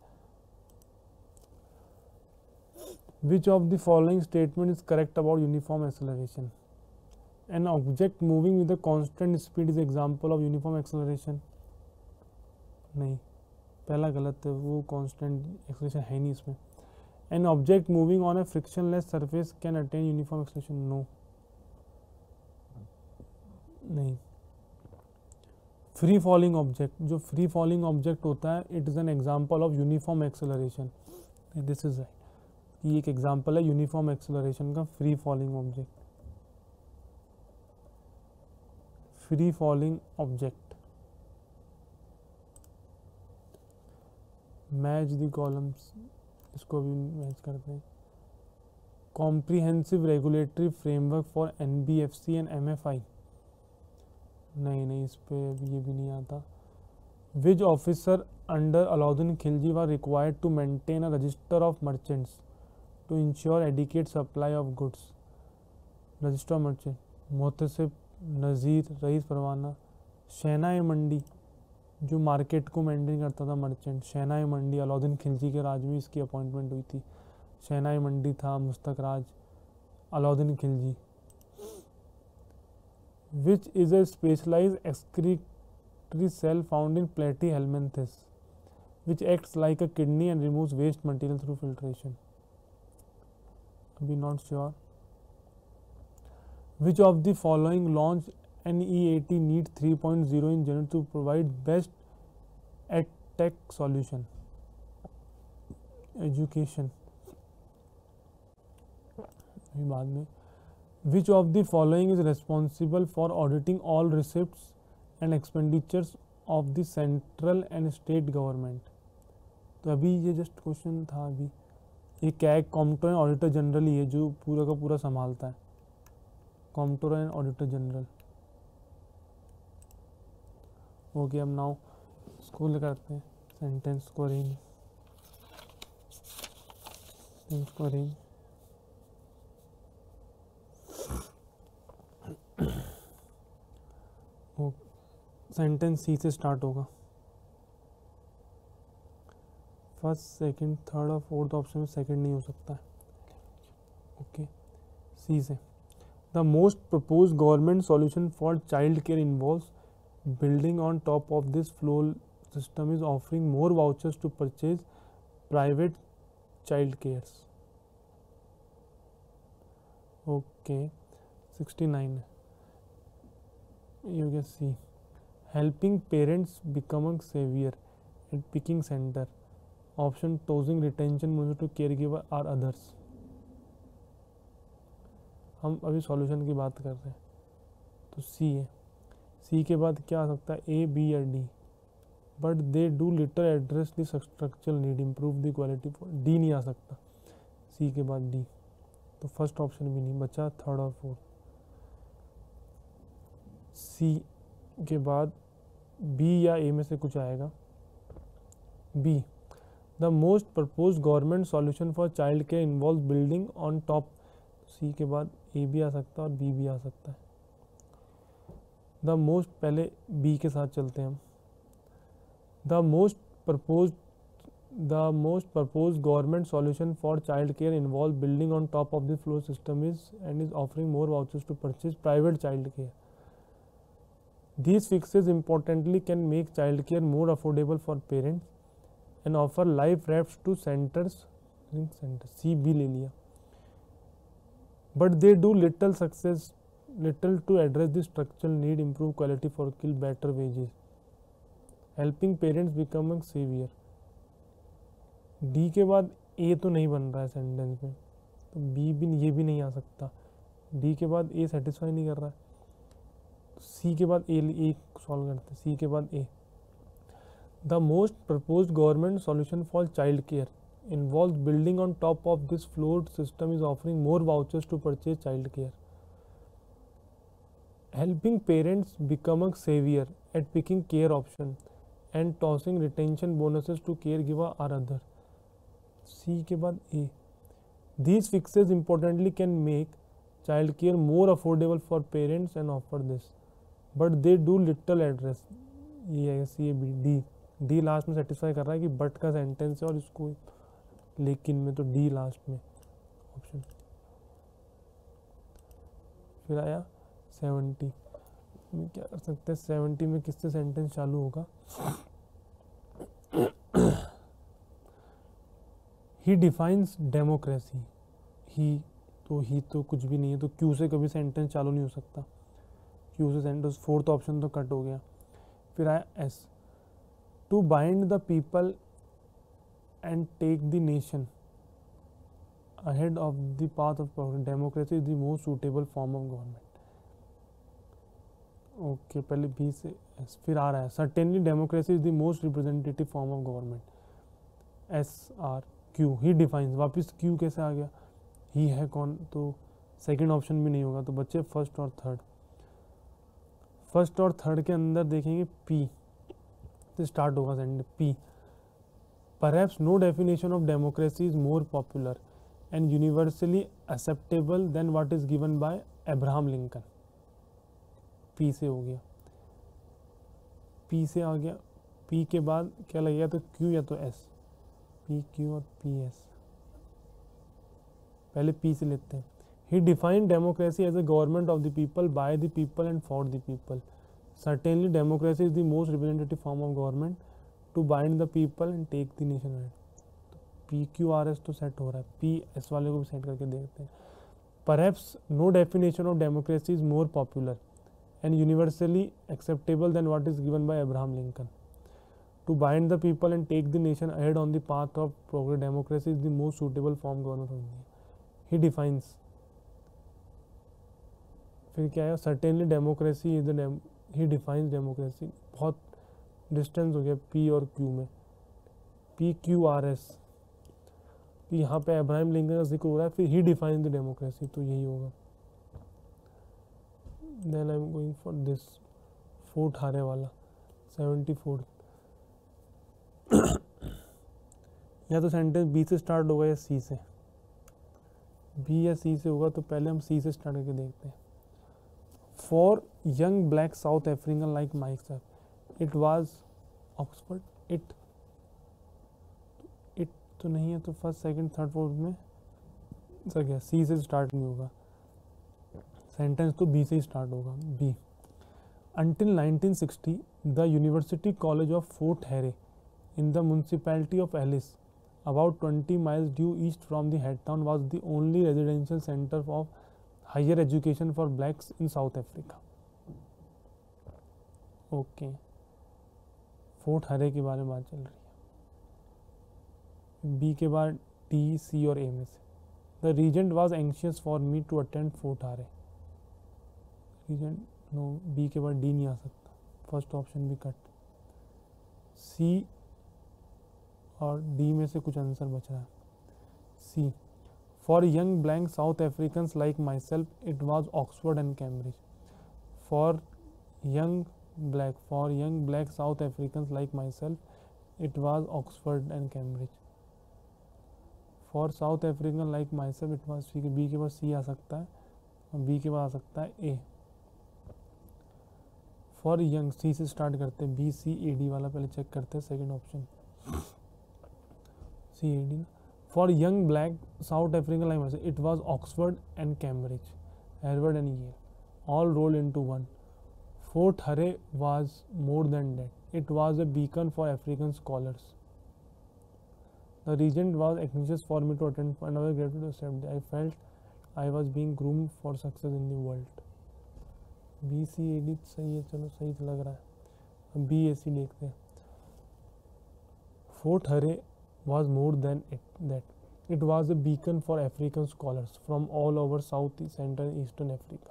Which of the following statement is correct about uniform acceleration? An object moving with a constant speed is example of uniform acceleration। नहीं, पहला गलत है, वो constant acceleration है नहीं इसमें। An object moving on a frictionless surface can attain uniform acceleration। No, नहीं। Free falling object, जो फ्री फॉलिंग ऑब्जेक्ट होता है, it is an example of uniform acceleration. This is ये एक एग्जाम्पल है यूनिफॉर्म एक्सेलरेशन का, free falling object. Free falling object. Match the columns, इसको भी मैच करते हैं। Comprehensive regulatory framework for NBFC and MFI। नहीं, इस पे अभी ये भी नहीं आता। Which officer under Alauddin Khilji were required to maintain a register of merchants to ensure adequate supply of goods? Register of merchant, नज़ीर, रईस परवाना, शहनाई मंडी जो मार्केट को मेंटेन करता था, मर्चेंट, शहनाई मंडी, अलाउद्दीन खिलजी के राज में इसकी अपॉइंटमेंट हुई थी। शहनाई मंडी था मुस्तक राज, Alauddin Khilji. Which is a specialized excretory cell found in platyhelminthes which acts like a kidney and removes waste material through filtration? अभी not sure. Which of the following launch NEAT NEET 3.0 in general to provide best EdTech solution? Education. अभी बाद में. Which of the following is responsible for auditing all receipts and expenditures of the central and state government? तो अभी ये just question था। अभी ये क्या है? कॉम्प्ट्रोल एंड ऑडिटर जनरल ही है जो पूरा का पूरा संभालता है, comptroller and auditor general. Okay, हम नाउ स्कूल करते हैं सेंटेंस को अरेंज। सेंटेंस सी से स्टार्ट होगा। फर्स्ट, सेकंड, थर्ड और फोर्थ ऑप्शन में सेकंड नहीं हो सकता है। ओके, सी से। The most propose government solution for child care involves building on top of this floor system is offering more vouchers to purchase private child cares. Okay, 69 है, ये हो गया C. Helping parents becoming savvier at picking centre, option tossing retention bonus to care giver are others. हम अभी solution की बात कर रहे हैं तो सी है। सी के बाद क्या आ सकता है? ए, बी या D? But they do little address the structural need, improve the quality. D नहीं आ सकता सी के बाद डी, तो फर्स्ट ऑप्शन भी नहीं बचा, थर्ड और फोर्थ। सी के बाद बी या ए में से कुछ आएगा। B, the most propose government solution for child care involve building on top. C के बाद ए भी आ सकता है और बी भी आ सकता है। द मोस्ट, पहले बी के साथ चलते हैं हम। The most propose government solution for child care involve building on top of the floor system is and is offering more vouchers to purchase private child care. These fixes importantly can make childcare more affordable for parents and offer life rafts to centers. C, B ले लिया। But they do little to address the structural need, improve quality for kill better wages, helping parents becoming savior। D के बाद A तो नहीं बन रहा है sentence में, तो B भी, ये भी नहीं आ सकता। D के बाद A सेटिस्फाई नहीं कर रहा है। सी के बाद ए सॉल्व करते हैं। सी के बाद A, the most proposed government solution for child care involve building on top of this floor system is offering more vouchers to purchase child care, helping parents becoming savvier at picking care option and tossing retention bonuses to care giver are other. C के बाद A, these fixes importantly can make child care more affordable for parents and offer this, but they do little address. ये है C, B, D. D last में satisfy कर रहा है कि but का सेंटेंस है और इसको लेकिन में, तो डी लास्ट में ऑप्शन। फिर आया 70 में, क्या कर सकते हैं? 70 में किससे सेंटेंस चालू होगा? ही डिफाइंस डेमोक्रेसी। ही तो कुछ भी नहीं है, तो क्यू से कभी सेंटेंस चालू नहीं हो सकता। क्यू से सेंटेंस, फोर्थ ऑप्शन तो कट हो गया। फिर आया S, to bind the people and take the nation ahead of the path of progress, democracy is the most suitable form of government. Okay, पहले बी से एस, फिर आ रहा है certainly democracy is the most representative form of government. S R Q, he defines, वापिस Q कैसे आ गया? ही है कौन? तो सेकंड ऑप्शन भी नहीं होगा, तो बच्चे फर्स्ट और थर्ड। फर्स्ट और थर्ड के अंदर देखेंगे पी से स्टार्ट होगा sentence. P, perhaps no definition of democracy is more popular and universally acceptable than what is given by Abraham Lincoln. P से हो गया, पी से आ गया, पी के बाद क्या लगेगा, तो क्यू या तो एस, पी क्यू और पी एस। पहले पी से लेते हैं। He defined democracy as a government of the people, by the people and for the people. Certainly democracy is the most representative form of government to bind the people and take the nation head. P Q R S तो set हो रहा है, P S वाले को भी set करके देखते हैं। Perhaps no definition of democracy is more popular and universally acceptable than what is given by Abraham Lincoln. To bind the people and take the nation ahead on the path of progress, democracy is the most suitable form of government of India. He defines, फिर क्या है, certainly democracy is the he defines democracy। बहुत distance हो गया P और Q में, P Q R S, यहाँ पे अब्राहम लिंकन का जिक्र हो रहा है, फिर he defines the democracy, तो यही होगा। Then I'm going for this Fort Hare वाला 74। या तो सेंटेंस बी से स्टार्ट होगा या सी से, बी या सी से होगा, तो पहले हम सी से स्टार्ट करके देखते हैं। For young black South African like myself it was Oxford. It तो नहीं है, तो फर्स्ट सेकंड थर्ड फोर्थ में सर क्या, सी से स्टार्ट नहीं होगा, सेंटेंस तो बी से ही स्टार्ट होगा। B, until 1960 the University College of Fort Hare in the municipality of Alice, about 20 miles due east from the head town, was the only residential center of higher education for blacks in South Africa. Okay, Fort Hare के बारे में बात चल रही है। B के बाद D, सी और ए में से, the regent was anxious for me to attend Fort Hare. Regent no, B के बाद डी नहीं आ सकता, फर्स्ट ऑप्शन भी कट। सी और डी में से कुछ आंसर बच रहा है। C, for young black South Africans like myself it was Oxford and Cambridge. For young black South Africans like myself it was Oxford and Cambridge. For South African like myself it was, B के बाद सी आ सकता है और B के बाद आ सकता है ए। For young, सी से स्टार्ट करते हैं, बी सी ए डी वाला पहले चेक करते हैं, second option C A D. For young black South African like it was Oxford and Cambridge, Harvard and Yale, all roll into one. Fort Hare was more than that, it was a beacon for African scholars. The regent was anxious for me to attend and I was greeted to accept, I felt I was being groomed for success in the world. B C A D सही है, चलो सही तो लग रहा है। अब B ए C देखते हैं। Fort Hare was more than that. It was a beacon for African scholars from all over South, Central, and Eastern Africa.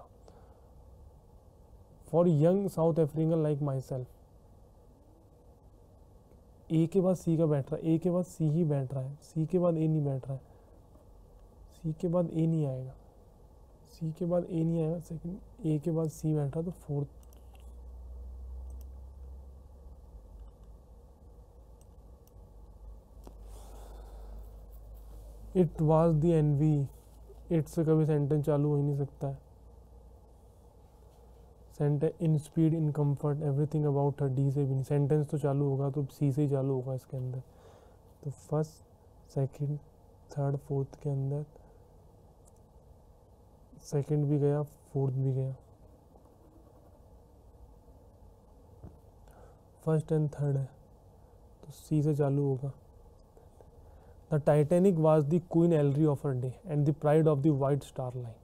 For young South African like myself. A के बाद सी का बैठ रहा है, ए के बाद सी ही बैठ रहा है, सी के बाद ए नहीं बैठ रहा है, सी के बाद ए नहीं आएगा, सी के बाद ए नहीं आएगा, सेकंड ए के बाद सी बैठ रहा है, तो fourth it was the envy. It से कभी सेंटेंस चालू हो ही नहीं सकता है। Sentence in speed, in comfort, everything about her, D से भी नहीं। सेंटेंस तो चालू होगा तो सी से ही चालू होगा इसके अंदर, तो फर्स्ट सेकंड थर्ड फोर्थ के अंदर सेकंड भी गया, फोर्थ भी गया, फर्स्ट एंड थर्ड है तो सी से चालू होगा। The Titanic was the Queen Ellery of her day and the pride of the White Star Line.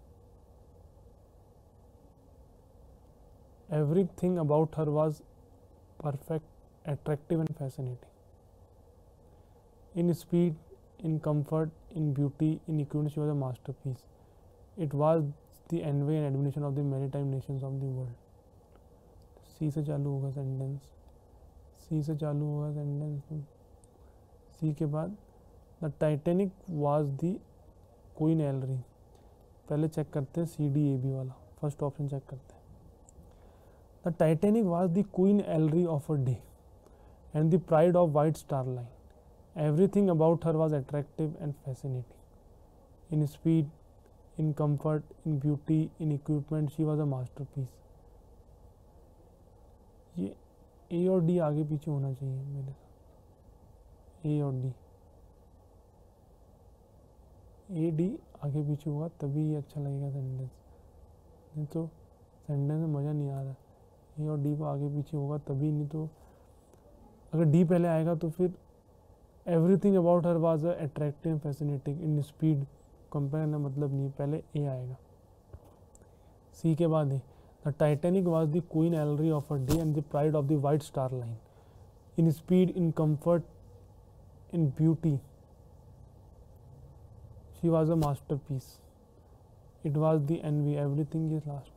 Everything about her was perfect, attractive and fascinating. In speed, in comfort, in beauty, in equipment, she was a masterpiece. It was the envy and admiration of the maritime nations of the world. C से चालू होगा sentence, C से चालू होगा sentence, C के बाद the Titanic was the queen ally. पहले check करते हैं सी डी ए बी वाला, फर्स्ट ऑप्शन चेक करते हैं। The Titanic was the queen ally of a day and the pride of White Star Line. Everything about her was attractive and fascinating. In speed, in comfort, in beauty, in equipment, she was a masterpiece. ये A और D आगे पीछे होना चाहिए मेरे, ए और D, A D आगे पीछे हुआ तभी ये अच्छा लगेगा सेंटेंस, नहीं तो सेंटेंस में मज़ा नहीं आ रहा। ए और डी को आगे पीछे होगा तभी, नहीं तो अगर डी पहले आएगा तो फिर everything about her was attractive fascinating in speed, compare करना मतलब नहीं, पहले ए आएगा। सी के बाद A, the Titanic was the queen ally of a day and the pride of the White Star Line, in speed, in comfort, in beauty she was a masterpiece, it was the envy, everything is last.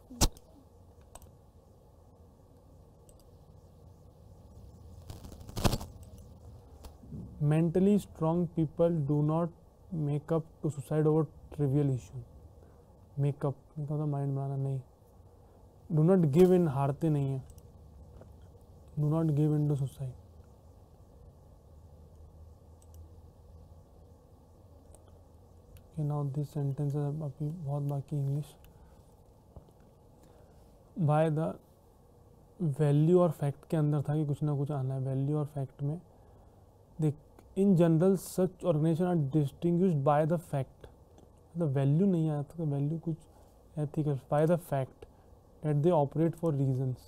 Mentally strong people do not make up to suicide over trivial issue. Make up मतलब mind बनाना नहीं। Do not give in, हारते नहीं है। Do not give in to suicide. Okay, now this sentence है अभी बहुत बाकी इंग्लिश। By the वैल्यू और फैक्ट के अंदर था कि कुछ ना कुछ आना है, वैल्यू और फैक्ट में देख, in general such organisation are distinguished by the fact, मतलब वैल्यू नहीं आया था, वैल्यू कुछ ethical, by the fact that they operate for reasons.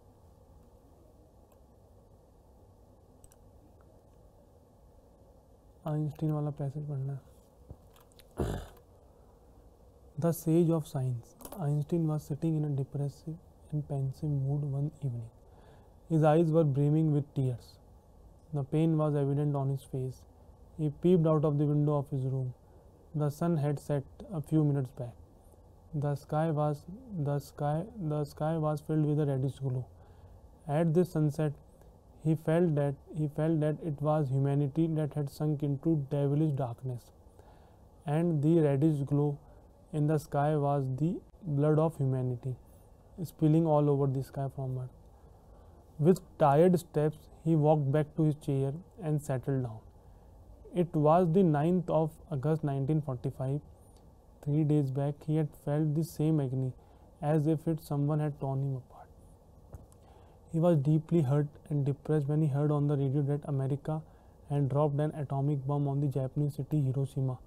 Einstein वाला पैसेज पढ़ना है। The sage of science, Einstein was sitting in a depressive and pensive mood one evening. His eyes were brimming with tears. The pain was evident on his face. He peeped out of the window of his room. The sun had set a few minutes back. The sky was filled with a reddish glow. At this sunset, he felt that it was humanity that had sunk into devilish darkness, and the reddish glow in the sky was the blood of humanity, spilling all over the sky from earth. With tired steps, he walked back to his chair and settled down. It was the 9th of August 1945. 3 days back, he had felt the same agony, as if someone had torn him apart. He was deeply hurt and depressed when he heard on the radio that America had dropped an atomic bomb on the Japanese city Hiroshima.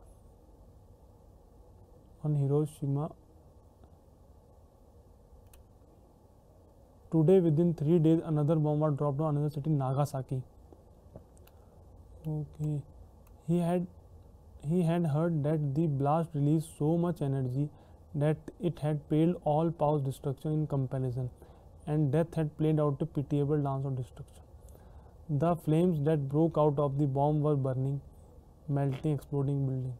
Today, within 3 days, another bomb was dropped on another city, Nagasaki. Okay, he had heard that the blast released so much energy that it had paled all powers destruction in comparison, and death had played out a pitiable dance of destruction. The flames that broke out of the bomb were burning, melting, exploding buildings.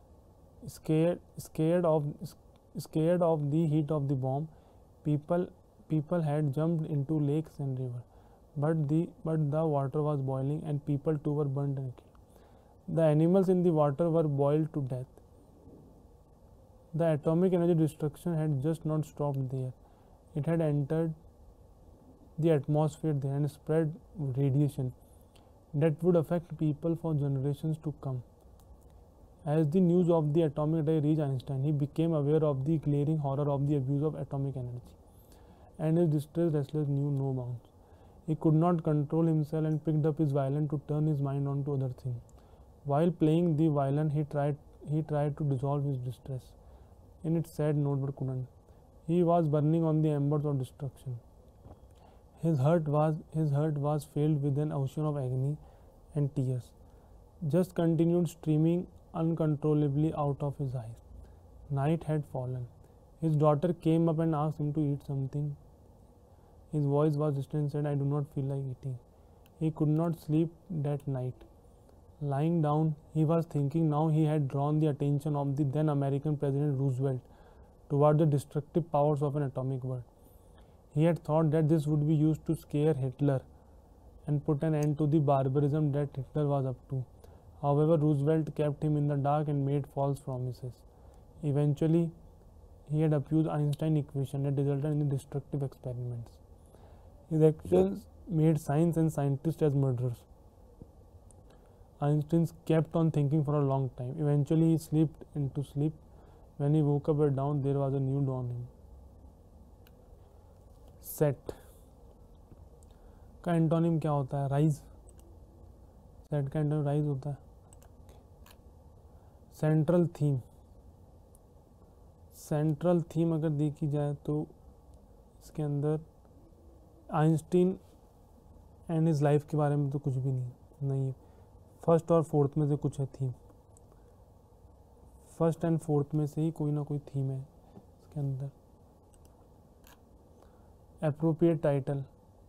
Scared of the heat of the bomb, people had jumped into lakes and rivers, but the water was boiling and people too were burned and killed. The animals in the water were boiled to death. The atomic energy destruction had just not stopped there. It had entered the atmosphere there and spread radiation that would affect people for generations to come. As the news of the atomic attack reached Einstein, he became aware of the glaring horror of the abuse of atomic energy, and his distress restless knew no bounds. He could not control himself and picked up his violin to turn his mind on to other things. While playing the violin, he tried to dissolve his distress in its sad note, but couldn't. He was burning on the embers of destruction. His heart was filled with an ocean of agony, and tears just continued streaming uncontrollably out of his eyes. Night had fallen. His daughter came up and asked him to eat something. His voice was distant and said, "I do not feel like eating." He could not sleep that night. Lying down, he was thinking now he had drawn the attention of the then American President Roosevelt toward the destructive powers of an atomic war. He had thought that this would be used to scare Hitler and put an end to the barbarism that Hitler was up to. However, Roosevelt kept him in the dark and made false promises. Eventually, he had abused Einstein's equation that resulted in the destructive experiments. His actions made science and scientists as murderers. Einstein kept on thinking for a long time. Eventually, he slipped into sleep. When he woke up at dawn, there was a new dawning. Set. का antonym क्या होता है? Rise. Set का antonym rise होता है। Central theme, central theme अगर देखी जाए तो इसके अंदर आइंस्टीन एंड हिज लाइफ के बारे में तो कुछ भी नहीं है। फर्स्ट और फोर्थ में से कुछ है थीम, फर्स्ट एंड फोर्थ में से ही कोई ना कोई थीम है इसके अंदर। Appropriate title,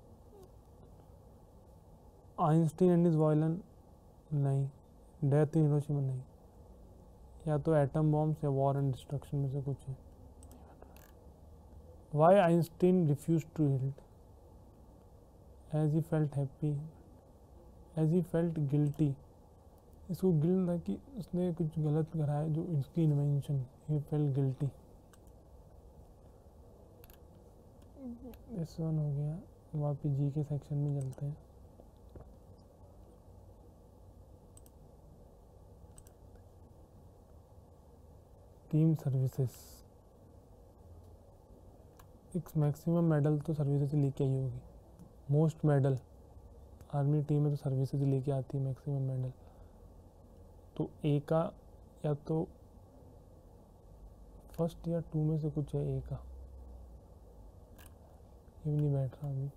Einstein and his violin नहीं, डेथ इन हिरोशिमा नहीं, या तो एटम बॉम्ब्स या वॉर एंड डिस्ट्रक्शन में से कुछ है। Why Einstein refuse to yield? As he felt happy, as he felt guilty. इसको गिल्ट था कि उसने कुछ गलत करा है जो इसकी इन्वेंशन, ही फेल्ट गिल्टी। इस वन हो गया। वापिस जी के सेक्शन में चलते हैं। टीम सर्विसेज, एक मैक्सिमम मेडल तो सर्विसेज लेके आई होगी। मोस्ट मेडल आर्मी टीम में तो सर्विसेज लेके आती है मैक्सिमम मेडल। तो ए का या तो फर्स्ट या टू में से कुछ है ए का, ये भी नहीं बैठ रहा अभी।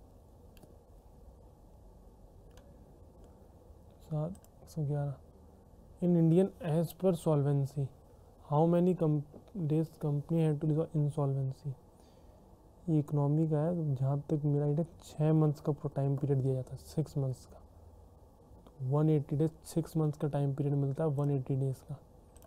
711 इन इंडियन एज पर solvency how many days company had to resolve insolvency. ये इकोनॉमी का है, जहाँ तक मेरा आइडिया 6 मंथ्स का टाइम पीरियड दिया जाता है, 6 मंथ्स का। तो 180 डेज, 6 मंथ्स का टाइम पीरियड मिलता है 180 डेज का।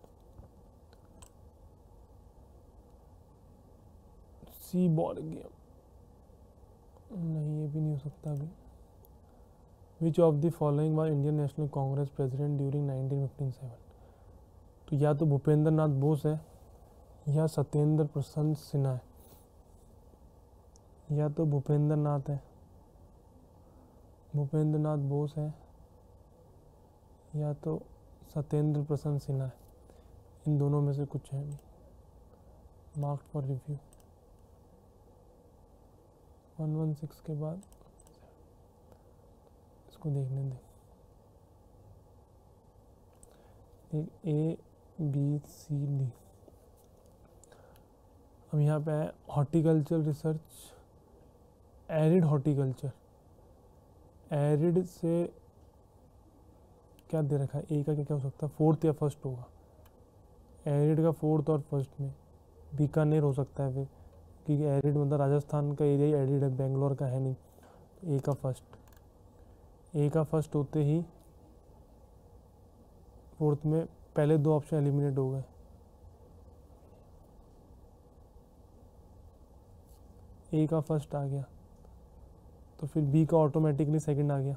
सी बॉर्ड गेम नहीं, ये भी नहीं हो सकता अभी। Which of the following was Indian national Congress president during 1957? तो या तो भूपेंद्र नाथ बोस है, या सत्येंद्र प्रसाद सिन्हा है। या तो भूपेंद्र नाथ है, भूपेंद्र नाथ बोस है, या तो सत्येंद्र प्रसाद सिन्हा है। इन दोनों में से कुछ है नहीं। Mark for review. 116 के बाद इसको देखने दें। एक ए बी सी डी। अब यहाँ पे है horticulture research, arid horticulture. Arid से क्या दे रखा है? ए का क्या क्या हो सकता है? फोर्थ या फर्स्ट होगा। एरिड का फोर्थ और फर्स्ट में बीकानेर हो सकता है फिर, क्योंकि एरिड मतलब राजस्थान का एरिया ही एरिड है, बेंगलोर का है नहीं। तो ए का फर्स्ट, ए का फर्स्ट होते ही फोर्थ में पहले दो ऑप्शन एलिमिनेट हो गए। ए का फर्स्ट आ गया तो फिर बी का ऑटोमेटिकली सेकंड आ गया।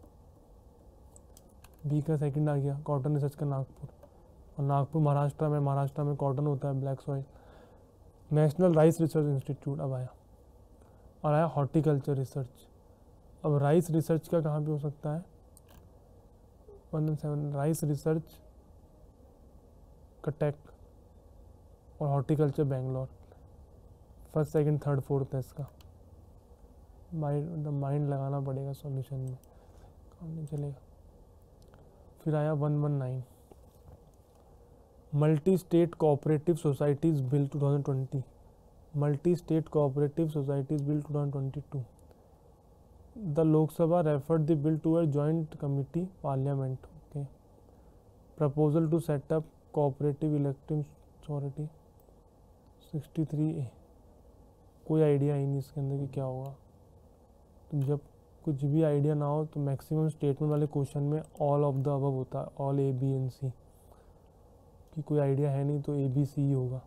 बी का सेकंड आ गया कॉटन रिसर्च का नागपुर, और नागपुर महाराष्ट्र में, महाराष्ट्र में कॉटन होता है, black soil. National rice research institute अब आया, और आया हॉर्टिकल्चर रिसर्च। अब राइस रिसर्च का कहाँ पे हो सकता है? 117 राइस रिसर्च कटक और horticulture Bangalore. First second third fourth है इसका। माइंड लगाना पड़ेगा सॉल्यूशन में, काम नहीं चलेगा। फिर आया 119 multi state cooperative societies bill 2020, multi state cooperative societies bill 2022। The Lok Sabha referred the bill to a joint committee parliament. Okay, proposal to set up cooperative elective authority 63A। कोई आइडिया ही नहीं इसके अंदर कि क्या होगा। तो जब कुछ भी आइडिया ना हो तो मैक्सिमम स्टेटमेंट वाले क्वेश्चन में ऑल ऑफ द अबव होता है, all A B and C. कि कोई आइडिया है नहीं तो ए बी सी ही होगा।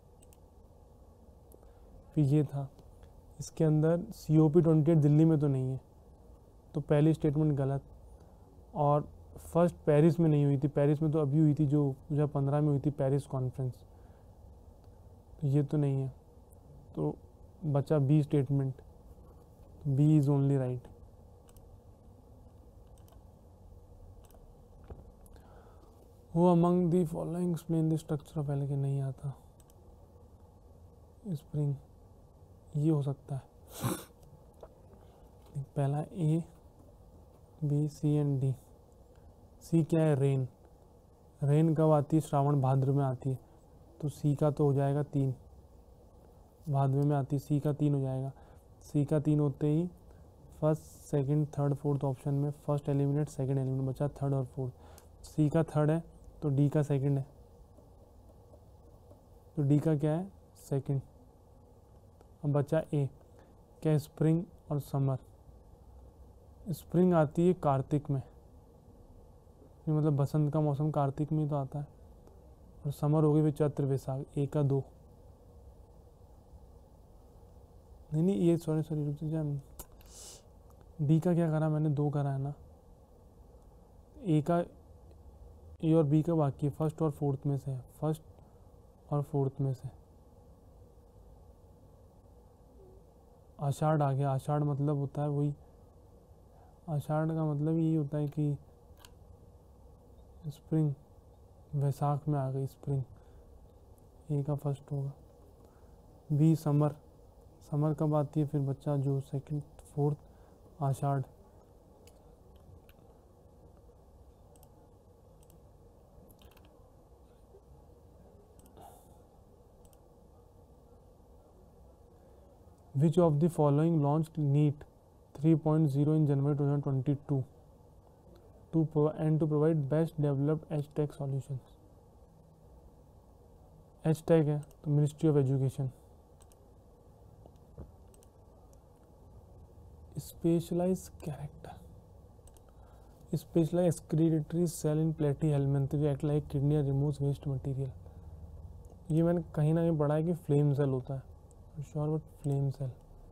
फिर ये था, इसके अंदर COP28 दिल्ली में तो नहीं है, तो पहली स्टेटमेंट गलत। और फर्स्ट पेरिस में नहीं हुई थी, पेरिस में तो अभी हुई थी जो 2015 में हुई थी पेरिस कॉन्फ्रेंस, तो ये तो नहीं है। तो बचा B statement, B is only right. वो among the following explain the structure of algae, नहीं आता। स्प्रिंग ये हो सकता है। पहला A B, C and D. C क्या है? रेन। रेन कब आती है? श्रावण भाद्र में आती है, तो सी का तो हो जाएगा 3, भाद्र में आती है, सी का 3 हो जाएगा। सी का 3 होते ही first second third fourth option में फर्स्ट एलिमिनेट सेकंड एलिमिनेट, बचा थर्ड और फोर्थ। सी का थर्ड है तो डी का सेकंड है, तो डी का क्या है? सेकंड। अब बचा ए, क्या? स्प्रिंग और समर। स्प्रिंग आती है कार्तिक में, ये मतलब बसंत का मौसम कार्तिक में ही तो आता है, और समर हो गई फिर चैत्र वैशाख। ए का 2, नहीं ये सॉरी रुक जाए, डी का क्या करा मैंने? 2 करा है ना। ए का, ए और बी का बाकी है, फर्स्ट और फोर्थ में से है, फर्स्ट और फोर्थ में से। आषाढ़ आ गया। आषाढ़ मतलब होता है वही, आषाढ़ का मतलब यही होता है कि स्प्रिंग, वैशाख में आ गई स्प्रिंग। ए का फर्स्ट होगा। B summer. समर कब आती है फिर बच्चा? जो सेकंड फोर्थ, आषाढ़। Which of the following launched NEET 3.0 in January 2022 and to provide best developed EdTech solutions? EdTech है तो ministry of education. Specialize character, specialize excretory cell in platyhelminthes act like kidney removes waste material. ये मैंने कहीं ना कहीं पढ़ा है कि फ्लेम सेल होता है, sure but flame cell.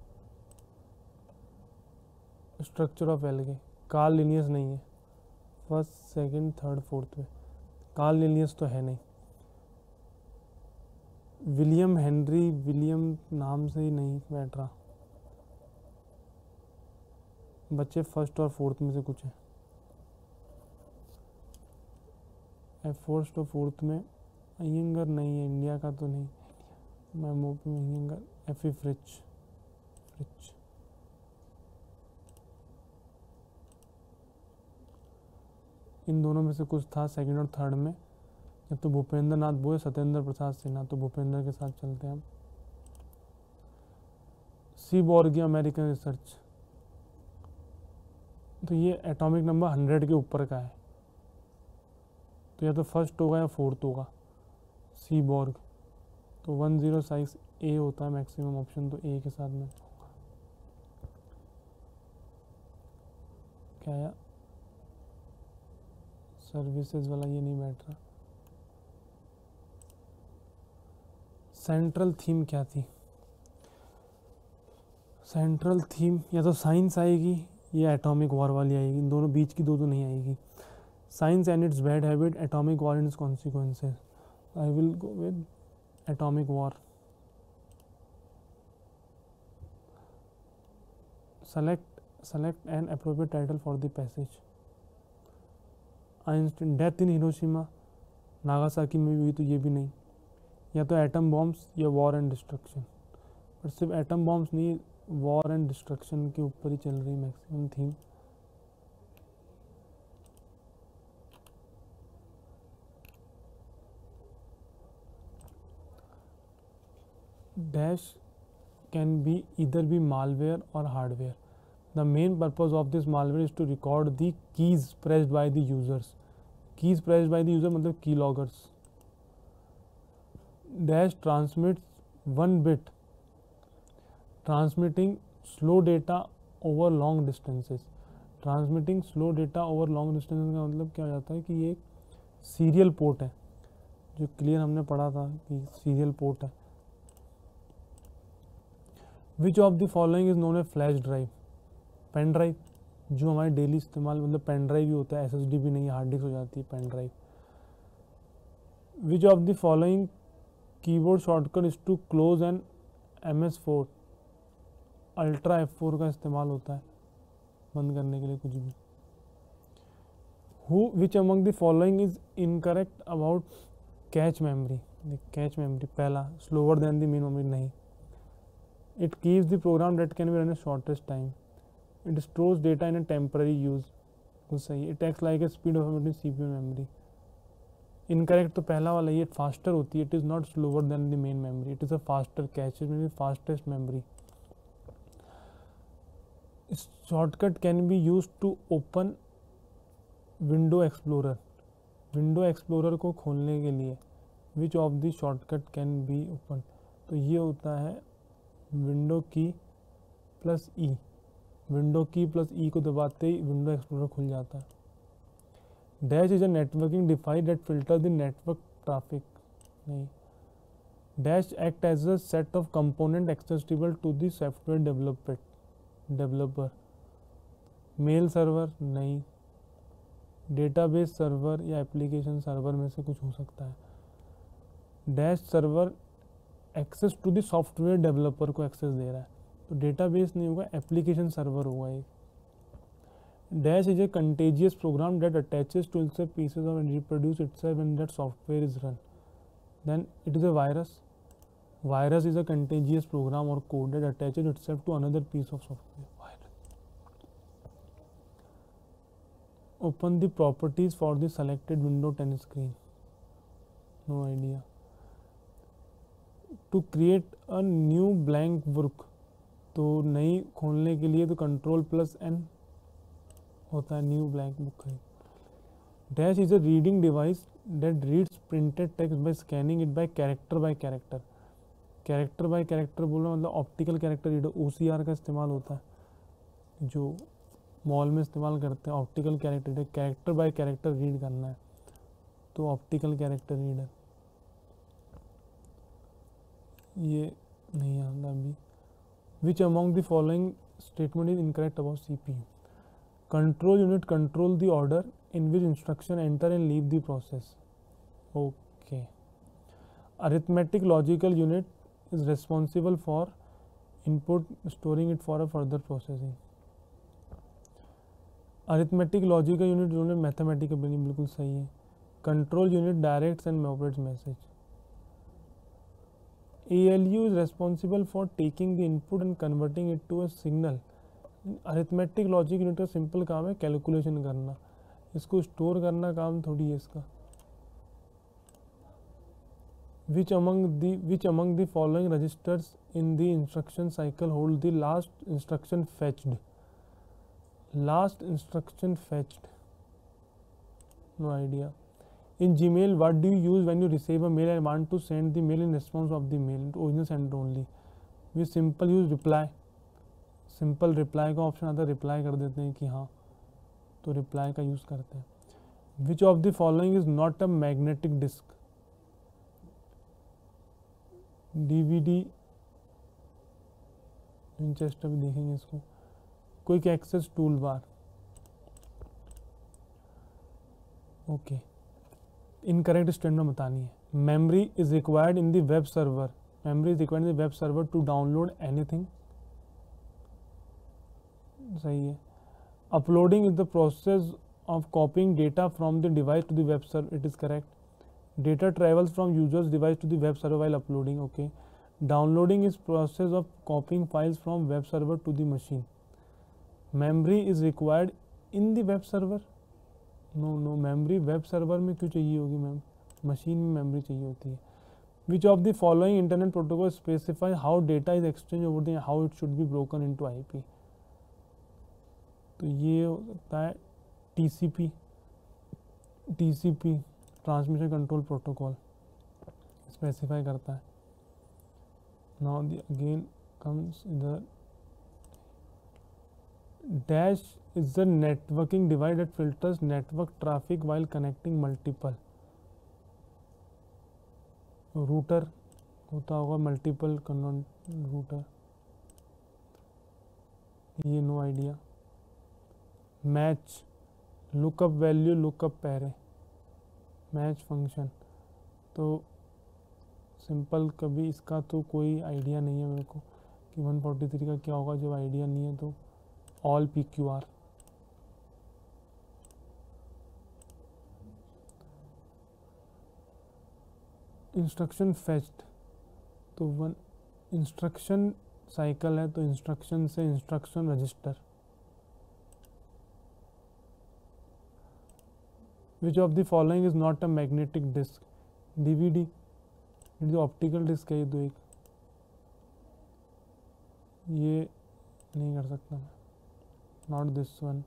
Structure of algae, Carl Linnaeus नहीं है, फर्स्ट सेकंड थर्ड फोर्थ में कार्ल लिनियस तो है नहीं। विलियम हेनरी, विलियम नाम से ही नहीं बैठ रहा। बच्चे फर्स्ट और फोर्थ में से कुछ है। फर्स्ट और फोर्थ में अयंगर नहीं है, इंडिया का तो नहीं। मैमोपी अयंगर, एफी फ्रिच। इन दोनों में से कुछ था सेकंड और थर्ड में। या तो भूपेंद्र नाथ बोस, सत्येंद्र प्रसाद सिन्हा, तो भूपेंद्र के साथ चलते हैं हम। सीबॉर्गी अमेरिकन रिसर्च, तो ये एटॉमिक नंबर 100 के ऊपर का है, तो या तो फर्स्ट होगा या फोर्थ होगा। सीबॉर्ग तो 106 ए होता है मैक्सिमम ऑप्शन, तो ए के साथ में क्या आया? सर्विसेज वाला ये नहीं बैठ रहा। सेंट्रल थीम क्या थी? सेंट्रल थीम या तो साइंस आएगी या एटॉमिक वॉर वाली आएगी, इन दोनों बीच की दो नहीं आएगी। Science and its bad habit, atomic war and its consequences. I will go with atomic war. select an appropriate title for the passage. Einstein, death in Hiroshima Nagasaki में भी हुई, तो ये भी नहीं। या तो एटम बॉम्ब्स या वॉर एंड डिस्ट्रक्शन, पर सिर्फ एटम बॉम्ब्स नहीं, वॉर एंड डिस्ट्रक्शन के ऊपर ही चल रही maximum theme. Dash can be either be malware or hardware. The main purpose of this malware is to record the keys pressed by the users. Keys pressed by the user मतलब keyloggers. Dash transmits 1 bit, transmitting slow data over long distances. Transmitting slow data over long distances का मतलब क्या हो जाता है कि ये एक सीरियल पोर्ट है, जो क्लियर हमने पढ़ा था कि सीरियल पोर्ट है। Which of the following is known as flash drive? Pen drive, जो हमारे डेली इस्तेमाल मतलब पेन ड्राइव ही होता है, SSD भी नहीं, हार्ड डिस्क हो जाती है pen drive. Which of the following keyboard shortcut is to close and MS4? Ultra F4 का इस्तेमाल होता है बंद करने के लिए कुछ भी। Which among the following is incorrect about cache memory? Cache memory पहला, slower than the main memory नहीं। It keeps the program that can be run in shortest time. It stores data in a temporary use. बिल्कुल सही है। It acts like a speed of between CPU memory. Incorrect तो पहला वाला, ये faster होती है। It is not slower than the main memory, it is a faster cache, it mean fastest memory. Shortcut can be use to open window explorer. Window explorer को खोलने के लिए which of the shortcut can be open, तो ये होता है window key plus E. Window key plus ई को दबाते ही विंडो एक्सप्लोरर खुल जाता है। Dash is a networking device that filter the network traffic. नहीं। Dash act as a set of component accessible to the software developer. Mail server नहीं। Database server या application server में से कुछ हो सकता है। Dash server access to the software developer को एक्सेस दे रहा है, तो डेटाबेस नहीं होगा, एप्लीकेशन सर्वर होगा एक। Dash is a contagious program that attaches to itself pieces of and reproduce itself when that software is run. Then it is a virus. Virus is a contagious program or code that attaches itself to another piece of software. Virus. Open the properties for the selected window 10 screen. No idea. To create a new blank book, तो नई खोलने के लिए तो control plus N होता है, new blank book है। Dash is a reading device that reads printed text by scanning it by character. Character by character बोलना मतलब ऑप्टिकल कैरेक्टर रीडर, OCR का इस्तेमाल होता है जो मॉल में इस्तेमाल करते हैं। Optical character, character by character read करना है तो ऑप्टिकल कैरेक्टर रीडर। ये नहीं आता अभी। Which among the following statement is incorrect about CPU? Control unit control the order in which instruction enter and leave the process. Okay. Arithmetic logical unit is responsible for input, storing it for a further processing. Arithmetic logical unit जो है mathematical बिल्कुल सही है। Control unit directs and operates message. ALU is responsible for taking the input and converting it to a signal. Arithmetic logic unit का simple काम है calculation करना, इसको स्टोर करना काम थोड़ी है इसका। Which among the following registers in the instruction cycle hold the last instruction fetched? Last instruction fetched, no idea. In Gmail what do you use when you receive a mail and want to send the mail in response of the mail? Original sender only. We simple use reply. Simple reply का option आता है, reply कर देते हैं कि हाँ, तो reply का यूज़ करते हैं। Which of the following is not a magnetic disk? DVD Winchester भी देखेंगे इसको। Quick access tool bar, okay. Incorrect statement बतानी है। Memory is required in the web server. Memory is required in the web server to download anything, सही है। Uploading is the process of copying data from the device to the web server, it is correct. Data travels from users device to the web server while uploading, okay. Downloading is process of copying files from web server to the machine. Memory is required in the web server, no memory web server में क्यों चाहिए होगी ma'am, machine में memory चाहिए होती है। Which of the following internet protocol specify how data is exchange over the how it should be broken into IP? तो ये हो सकता है TCP transmission control protocol specify करता है। नाउ अगेन कम्स इधर। Dash is the networking device that filters network traffic while connecting multiple. Router होता होगा, मल्टीपल रूटर, ये no idea. Match, lookup value, lookup array, match function, तो simple कभी इसका तो कोई आइडिया नहीं है मेरे को कि 143 का क्या होगा, जब आइडिया नहीं है तो ऑल PQR। इंस्ट्रक्शन फेच्ड, तो वन इंस्ट्रक्शन साइकिल है तो इंस्ट्रक्शन से instruction register, which of the following is not a magnetic disk, डीवीडी, जो ऑप्टिकल डिस्क है ये दो एक, ये नहीं कर सकता मैं, नॉट दिस वन।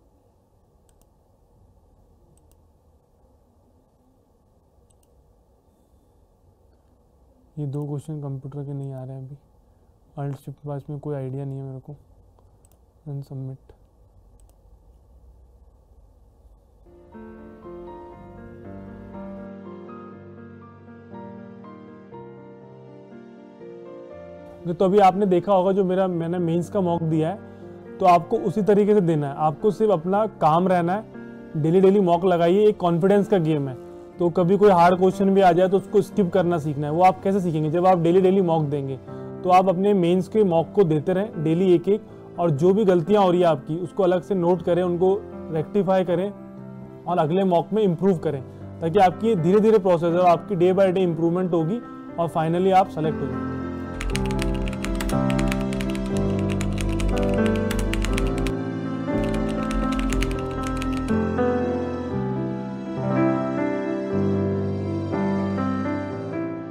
ये दो क्वेश्चन कंप्यूटर के नहीं आ रहे हैं अभी, अल्ट शिफ्ट के पास में कोई आइडिया नहीं है मेरे को। Then submit. तो अभी आपने देखा होगा जो मैंने मेंस का मॉक दिया है, तो आपको उसी तरीके से देना है। आपको सिर्फ अपना काम रहना है, डेली डेली मॉक लगाइए। एक कॉन्फिडेंस का गेम है, तो कभी कोई हार्ड क्वेश्चन भी आ जाए तो उसको स्किप करना सीखना है। वो आप कैसे सीखेंगे? जब आप डेली डेली मॉक देंगे, तो आप अपने मेंस के मॉक को देते रहें डेली एक एक, और जो भी गलतियां हो रही है आपकी उसको अलग से नोट करें, उनको रेक्टिफाई करें और अगले मॉक में इम्प्रूव करें, ताकि आपकी धीरे धीरे प्रोसेस है और आपकी डे बाय डे इम्प्रूवमेंट होगी और फाइनली आप सेलेक्ट हो जाएंगे।